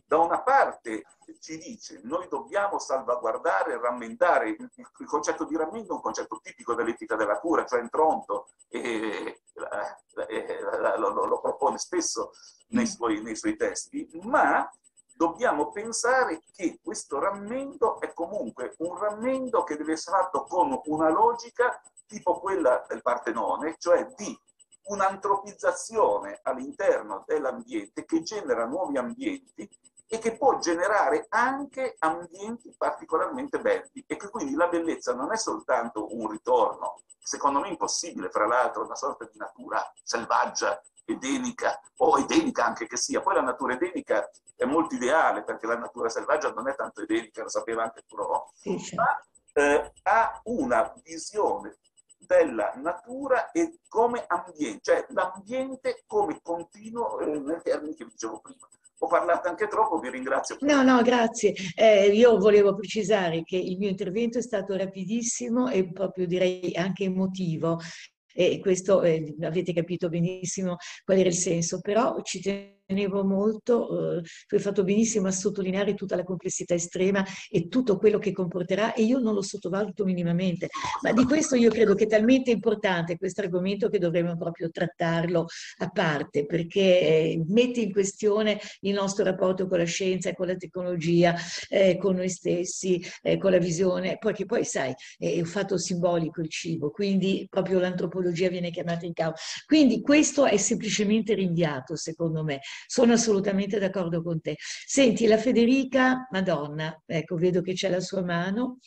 da una parte ci dice noi dobbiamo salvaguardare e rammentare, il, il concetto di rammendo è un concetto tipico dell'etica della cura, cioè Tronto e, e, e, lo, lo, lo propone spesso nei suoi, nei suoi testi, ma dobbiamo pensare che questo rammendo è comunque un rammendo che deve essere fatto con una logica tipo quella del Partenone, cioè di un'antropizzazione all'interno dell'ambiente che genera nuovi ambienti e che può generare anche ambienti particolarmente belli, e che quindi la bellezza non è soltanto un ritorno, secondo me impossibile, fra l'altro, una sorta di natura selvaggia, edenica, o edenica anche che sia. Poi la natura edenica è molto ideale, perché la natura selvaggia non è tanto edenica, lo sapeva anche Thoreau, ma eh, ha una visione della natura e come ambiente, cioè l'ambiente come continuo eh, nei termini che dicevo prima. Ho parlato anche troppo, vi ringrazio. No, no, grazie. Eh, io volevo precisare che il mio intervento è stato rapidissimo e proprio direi anche emotivo. E questo eh, avete capito benissimo qual era il senso, però ci tenevo molto, eh, tu hai fatto benissimo a sottolineare tutta la complessità estrema e tutto quello che comporterà, e io non lo sottovaluto minimamente, ma di questo io credo che è talmente importante questo argomento che dovremmo proprio trattarlo a parte, perché eh, mette in questione il nostro rapporto con la scienza e con la tecnologia, eh, con noi stessi, eh, con la visione, poi che poi sai, è un fatto simbolico il cibo, quindi proprio l'antropologia viene chiamata in causa. Quindi questo è semplicemente rinviato, secondo me. Sono assolutamente d'accordo con te. Senti, la Federica, Madonna, ecco, vedo che c'è la sua mano.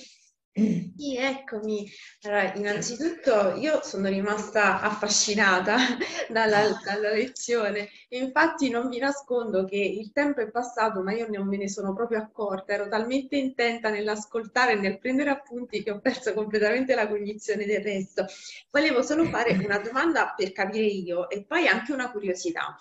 Sì, eccomi. Allora, innanzitutto io sono rimasta affascinata dalla, dalla lezione. Infatti non vi nascondo che il tempo è passato, ma io non me ne sono proprio accorta. Ero talmente intenta nell'ascoltare e nel prendere appunti che ho perso completamente la cognizione del resto. Volevo solo fare una domanda per capire io e poi anche una curiosità.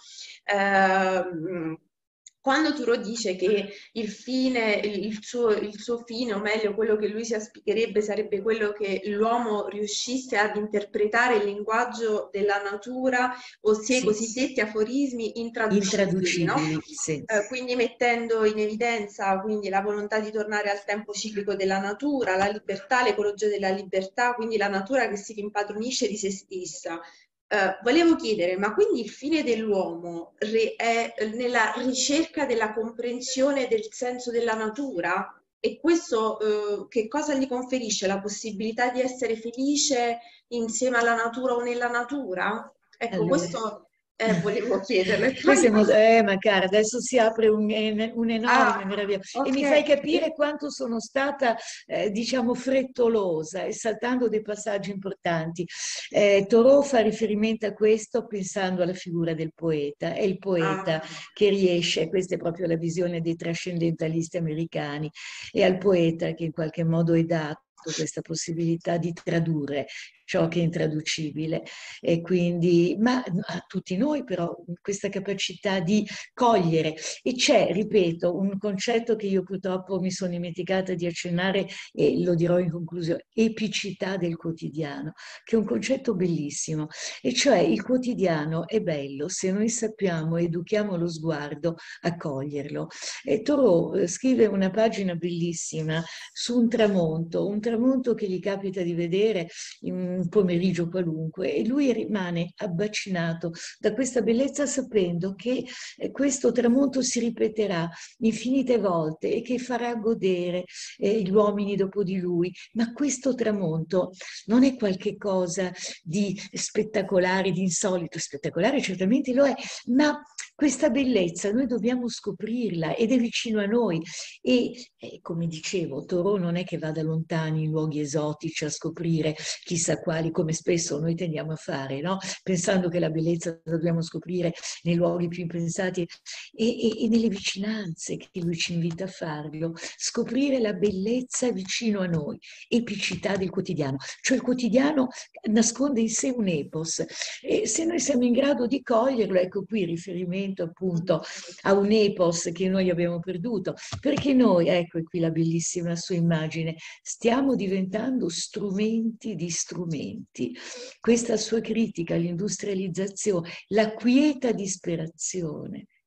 Eh, Quando Thoreau dice che il fine, il suo, il suo fine, o meglio quello che lui si auspicherebbe, sarebbe quello che l'uomo riuscisse ad interpretare il linguaggio della natura, ossia sì, i cosiddetti aforismi intraducibili, intraducibili, no? sì. Eh, quindi mettendo in evidenza quindi, la volontà di tornare al tempo ciclico della natura, la libertà, l'ecologia della libertà, quindi la natura che si rimpadronisce di se stessa. Uh, volevo chiedere, ma quindi il fine dell'uomo è nella ricerca della comprensione del senso della natura? E questo uh, che cosa gli conferisce? La possibilità di essere felice insieme alla natura o nella natura? Ecco, Allora. questo eh, volevo chiederle. Poi siamo, eh, ma cara, adesso si apre un, un enorme ah, meraviglia okay. E mi fai capire quanto sono stata, eh, diciamo, frettolosa e saltando dei passaggi importanti. Eh, Thoreau fa riferimento a questo pensando alla figura del poeta. È il poeta ah. che riesce, questa è proprio la visione dei trascendentalisti americani, è al poeta che in qualche modo è dato questa possibilità di tradurre ciò che è intraducibile, e quindi, ma a tutti noi però questa capacità di cogliere. E c'è, ripeto, un concetto che io purtroppo mi sono dimenticata di accennare e lo dirò in conclusione: epicità del quotidiano, che è un concetto bellissimo, e cioè il quotidiano è bello se noi sappiamo, educhiamo lo sguardo a coglierlo. E Thoreau eh, scrive una pagina bellissima su un tramonto, un tramonto che gli capita di vedere in un pomeriggio qualunque, e lui rimane abbacinato da questa bellezza sapendo che questo tramonto si ripeterà infinite volte e che farà godere eh, gli uomini dopo di lui. Ma questo tramonto non è qualche cosa di spettacolare, di insolito. Spettacolare certamente lo è, ma questa bellezza noi dobbiamo scoprirla ed è vicino a noi. E eh, come dicevo, Thoreau non è che vada lontani in luoghi esotici a scoprire chissà quali, come spesso noi tendiamo a fare, no? Pensando che la bellezza la dobbiamo scoprire nei luoghi più impensati, e, e, e nelle vicinanze che lui ci invita a farlo, scoprire la bellezza vicino a noi, epicità del quotidiano. Cioè il quotidiano nasconde in sé un epos, e se noi siamo in grado di coglierlo, ecco qui riferimento appunto a un epos che noi abbiamo perduto, perché noi, ecco qui la bellissima sua immagine, stiamo diventando strumenti di strumenti. Questa sua critica all'industrializzazione, la quieta disperazione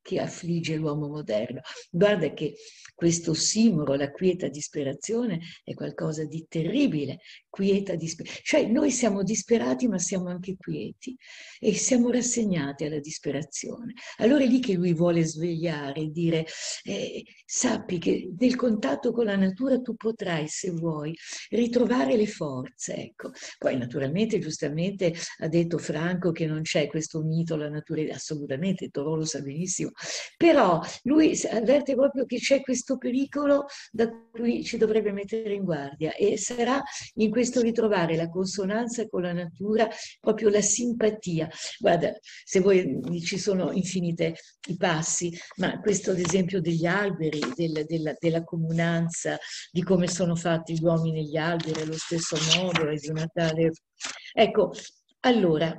che affligge l'uomo moderno. Guarda che questo ossimoro, la quieta disperazione, è qualcosa di terribile. Quieta disperazione. Cioè noi siamo disperati ma siamo anche quieti e siamo rassegnati alla disperazione. Allora è lì che lui vuole svegliare e dire eh, sappi che nel contatto con la natura tu potrai, se vuoi, ritrovare le forze. Ecco. Poi naturalmente, giustamente, ha detto Franco che non c'è questo mito, la natura, assolutamente, Thoreau lo sa benissimo, però lui avverte proprio che c'è questo pericolo da cui ci dovrebbe mettere in guardia e sarà in questo ritrovare la consonanza con la natura, proprio la simpatia. Guarda, se vuoi ci sono infinite i passi, ma questo ad esempio degli alberi, del, della, della comunanza, di come sono fatti gli uomini negli alberi, allo stesso modo, è di Natale. Ecco, allora,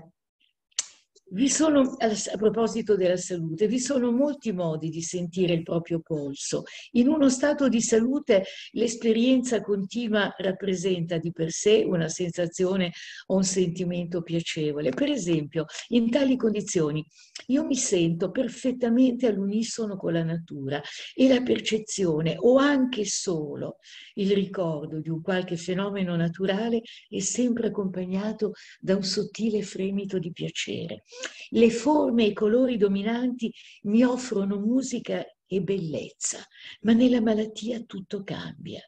vi sono, a proposito della salute, vi sono molti modi di sentire il proprio polso. In uno stato di salute l'esperienza continua rappresenta di per sé una sensazione o un sentimento piacevole. Per esempio, in tali condizioni io mi sento perfettamente all'unisono con la natura e la percezione o anche solo il ricordo di un qualche fenomeno naturale è sempre accompagnato da un sottile fremito di piacere. Le forme e i colori dominanti mi offrono musica e bellezza, ma nella malattia tutto cambia.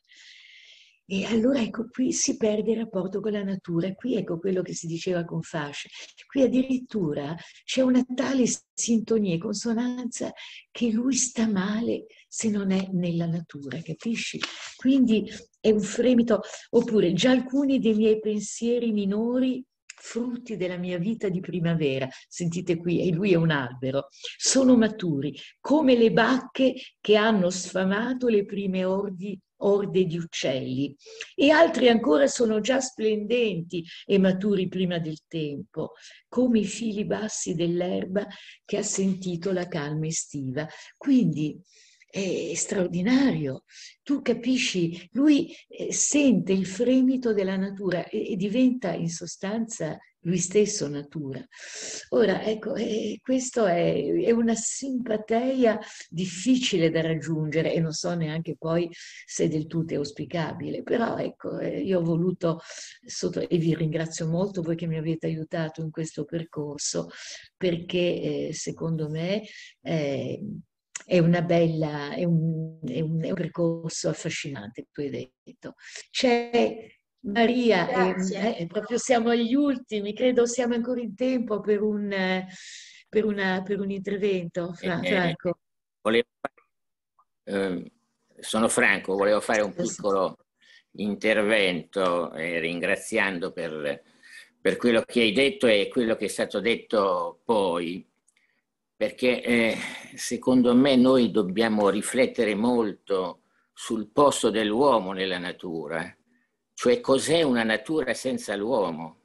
E allora ecco, qui si perde il rapporto con la natura. Qui ecco quello che si diceva con Fasce. Qui addirittura c'è una tale sintonia e consonanza che lui sta male se non è nella natura, capisci? Quindi è un fremito. Oppure già alcuni dei miei pensieri minori, frutti della mia vita di primavera, sentite qui, e lui è un albero, sono maturi, come le bacche che hanno sfamato le prime ordi, orde di uccelli, e altri ancora sono già splendenti e maturi prima del tempo, come i fili bassi dell'erba che ha sentito la calma estiva. Quindi è straordinario, tu capisci, lui eh, sente il fremito della natura e, e diventa in sostanza lui stesso natura. Ora, ecco, eh, questo è, è una simpatia difficile da raggiungere e non so neanche poi se del tutto è auspicabile, però ecco, eh, io ho voluto, sotto, e vi ringrazio molto voi che mi avete aiutato in questo percorso, perché eh, secondo me eh, è una bella, è un, è, un, è un percorso affascinante, tu hai detto. C'è Maria, e, eh, proprio siamo agli ultimi, credo siamo ancora in tempo per un, per una, per un intervento, Fra, Franco. Eh, volevo, eh, sono Franco, volevo fare un piccolo intervento eh, ringraziando per, per quello che hai detto e quello che è stato detto poi. Perché eh, secondo me noi dobbiamo riflettere molto sul posto dell'uomo nella natura, cioè cos'è una natura senza l'uomo.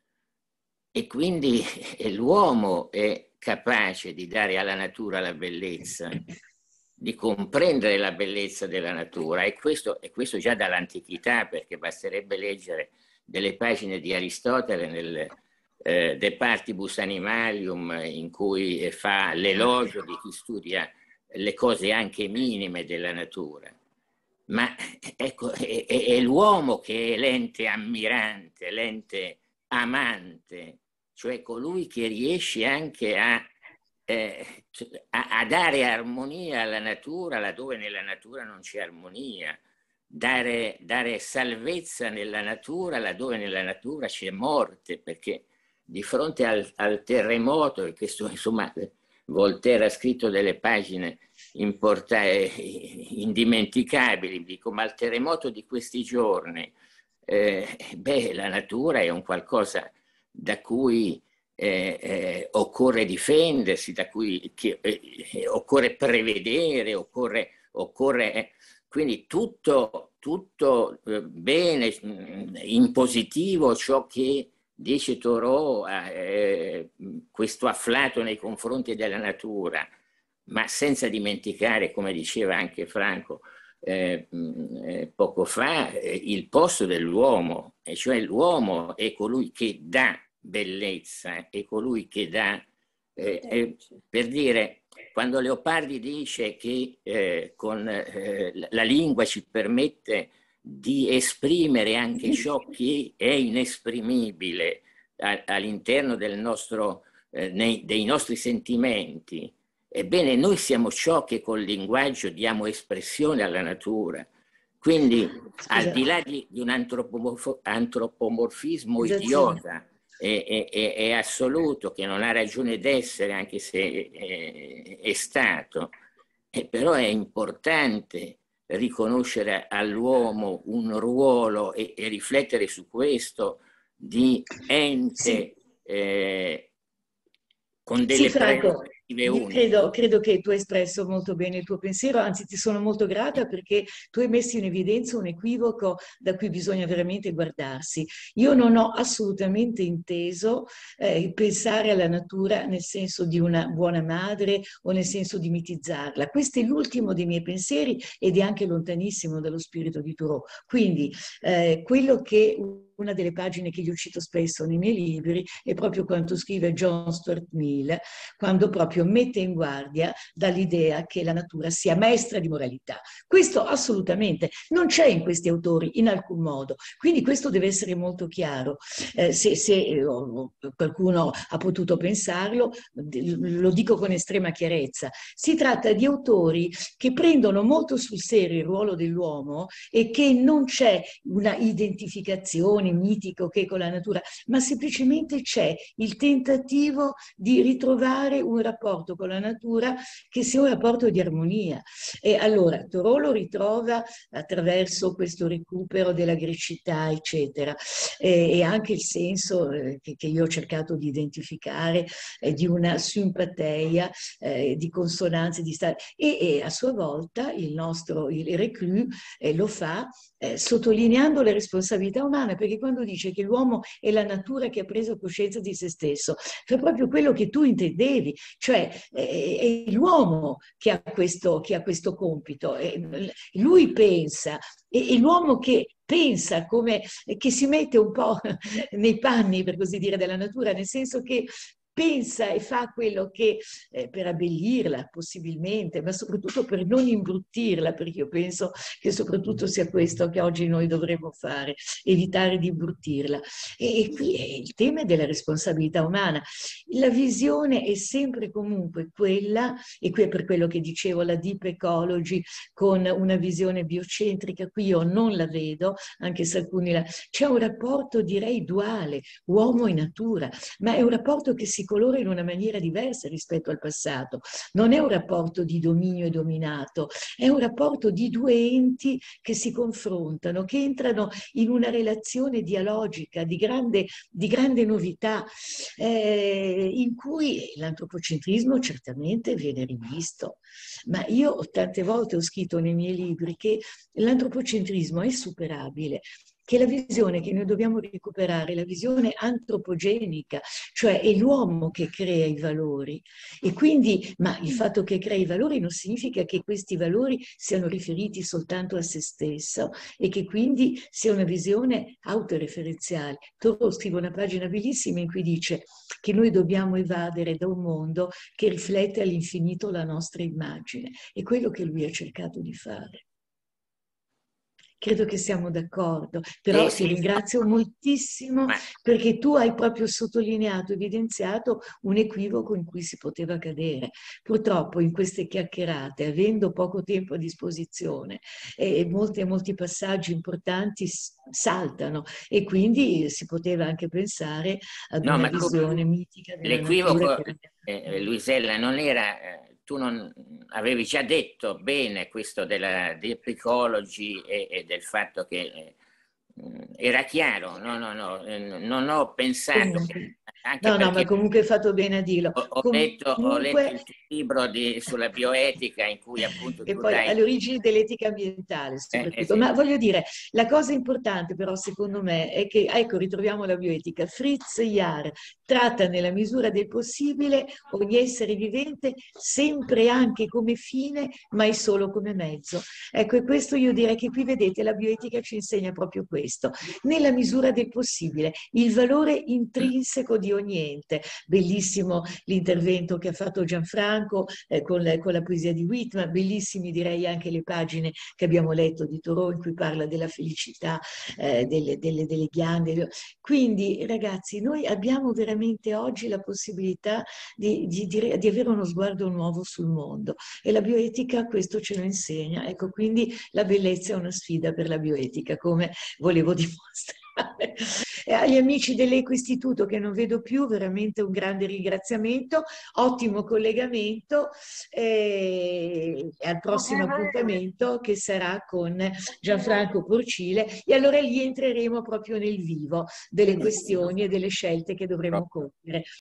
E quindi l'uomo è capace di dare alla natura la bellezza, di comprendere la bellezza della natura, e questo, e questo già dall'antichità, perché basterebbe leggere delle pagine di Aristotele nel Eh, De Partibus Animalium, in cui fa l'elogio di chi studia le cose anche minime della natura. Ma ecco, è, è l'uomo che è l'ente ammirante, l'ente amante, cioè colui che riesce anche a, eh, a, a dare armonia alla natura laddove nella natura non c'è armonia, dare, dare salvezza nella natura laddove nella natura c'è morte, perché di fronte al, al terremoto, e questo insomma Voltaire ha scritto delle pagine indimenticabili, dico, ma al terremoto di questi giorni, eh, beh, la natura è un qualcosa da cui eh, eh, occorre difendersi, da cui che, eh, occorre prevedere, occorre, occorre eh, quindi tutto, tutto eh, bene, in positivo, ciò che dice Thoreau, eh, questo afflato nei confronti della natura, ma senza dimenticare, come diceva anche Franco eh, eh, poco fa, eh, il posto dell'uomo, e cioè l'uomo è colui che dà bellezza, è colui che dà Eh, eh, per dire, quando Leopardi dice che eh, con eh, la lingua ci permette di esprimere anche ciò che è inesprimibile all'interno del nostro, eh, nei, dei nostri sentimenti, ebbene noi siamo ciò che col linguaggio diamo espressione alla natura. Quindi Scusa. al di là di, di un antropomorfo, antropomorfismo Scusa. idiota e, e, e, e assoluto, che non ha ragione d'essere anche se è, è stato, e però è importante riconoscere all'uomo un ruolo e, e riflettere su questo di ente sì. eh, con delle sì, Franco, io credo, credo che tu hai espresso molto bene il tuo pensiero, anzi ti sono molto grata perché tu hai messo in evidenza un equivoco da cui bisogna veramente guardarsi. Io non ho assolutamente inteso eh, pensare alla natura nel senso di una buona madre o nel senso di mitizzarla. Questo è l'ultimo dei miei pensieri ed è anche lontanissimo dallo spirito di Thoreau. Quindi eh, quello che una delle pagine che io cito spesso nei miei libri è proprio quanto scrive John Stuart Mill, quando proprio mette in guardia dall'idea che la natura sia maestra di moralità. Questo assolutamente non c'è in questi autori in alcun modo, quindi questo deve essere molto chiaro. Eh, se se eh, qualcuno ha potuto pensarlo, lo dico con estrema chiarezza, si tratta di autori che prendono molto sul serio il ruolo dell'uomo e che non c'è una identificazione mitico che con la natura, ma semplicemente c'è il tentativo di ritrovare un rapporto con la natura che sia un rapporto di armonia. E allora Thoreau lo ritrova attraverso questo recupero della grecità, eccetera, e, e anche il senso eh, che, che io ho cercato di identificare eh, di una simpatia, eh, di consonanze, di stare, e, e a sua volta il nostro il Reclus eh, lo fa eh, sottolineando le responsabilità umane, perché quando dice che l'uomo è la natura che ha preso coscienza di se stesso, fa proprio quello che tu intendevi, cioè è, è l'uomo che ha questo, che ha questo compito, e lui pensa, e, e l'uomo che pensa come, che si mette un po' nei panni, per così dire, della natura, nel senso che pensa e fa quello che eh, per abbellirla possibilmente, ma soprattutto per non imbruttirla, perché io penso che soprattutto sia questo che oggi noi dovremmo fare, evitare di imbruttirla. E, e qui è il tema della responsabilità umana. La visione è sempre comunque quella, e qui è per quello che dicevo la deep ecology con una visione biocentrica, qui io non la vedo, anche se alcuni la... C'è un rapporto direi duale, uomo e natura, ma è un rapporto che si colora in una maniera diversa rispetto al passato. Non è un rapporto di dominio e dominato, è un rapporto di due enti che si confrontano, che entrano in una relazione dialogica di grande, di grande novità, eh, in cui l'antropocentrismo certamente viene rivisto. Ma io tante volte ho scritto nei miei libri che l'antropocentrismo è superabile, che la visione che noi dobbiamo recuperare è la visione antropogenica, cioè è l'uomo che crea i valori. E quindi, ma il fatto che crea i valori non significa che questi valori siano riferiti soltanto a se stesso e che quindi sia una visione autoreferenziale. Thoreau scrive una pagina bellissima in cui dice che noi dobbiamo evadere da un mondo che riflette all'infinito la nostra immagine. È quello che lui ha cercato di fare. Credo che siamo d'accordo, però sì, ti ringrazio moltissimo ma... perché tu hai proprio sottolineato, evidenziato un equivoco in cui si poteva cadere. Purtroppo in queste chiacchierate, avendo poco tempo a disposizione, e molti, molti passaggi importanti saltano e quindi si poteva anche pensare ad no, una ma visione tu... mitica della l'equivoco, natura. Che... eh, Luisella, non era... Eh... Tu non avevi già detto bene questo della deep ecology e, e del fatto che eh, era chiaro, no, no, no, eh, non ho pensato che, anche no, no, ma perché comunque hai fatto bene a dirlo. Ho, ho, comunque... letto, ho letto il tuo libro di, sulla bioetica in cui appunto e tu poi dai... alle origini dell'etica ambientale soprattutto. Eh, eh, sì. Ma voglio dire, la cosa importante però secondo me è che, ecco, ritroviamo la bioetica. Fritz Jahr tratta nella misura del possibile ogni essere vivente sempre anche come fine, mai solo come mezzo. Ecco, e questo io direi che qui vedete la bioetica ci insegna proprio questo, nella misura del possibile, il valore intrinseco di o niente. Bellissimo l'intervento che ha fatto Gianfranco eh, con, la, con la poesia di Whitman, bellissimi direi anche le pagine che abbiamo letto di Thoreau in cui parla della felicità, eh, delle, delle, delle ghiande. Quindi ragazzi, noi abbiamo veramente oggi la possibilità di, di, di, di avere uno sguardo nuovo sul mondo e la bioetica questo ce lo insegna. Ecco, quindi la bellezza è una sfida per la bioetica, come volevo dimostrare. E agli amici dell'Eco Istituto che non vedo più, veramente un grande ringraziamento, ottimo collegamento e al prossimo appuntamento che sarà con Gianfranco Porcile, e allora lì entreremo proprio nel vivo delle questioni e delle scelte che dovremo compiere.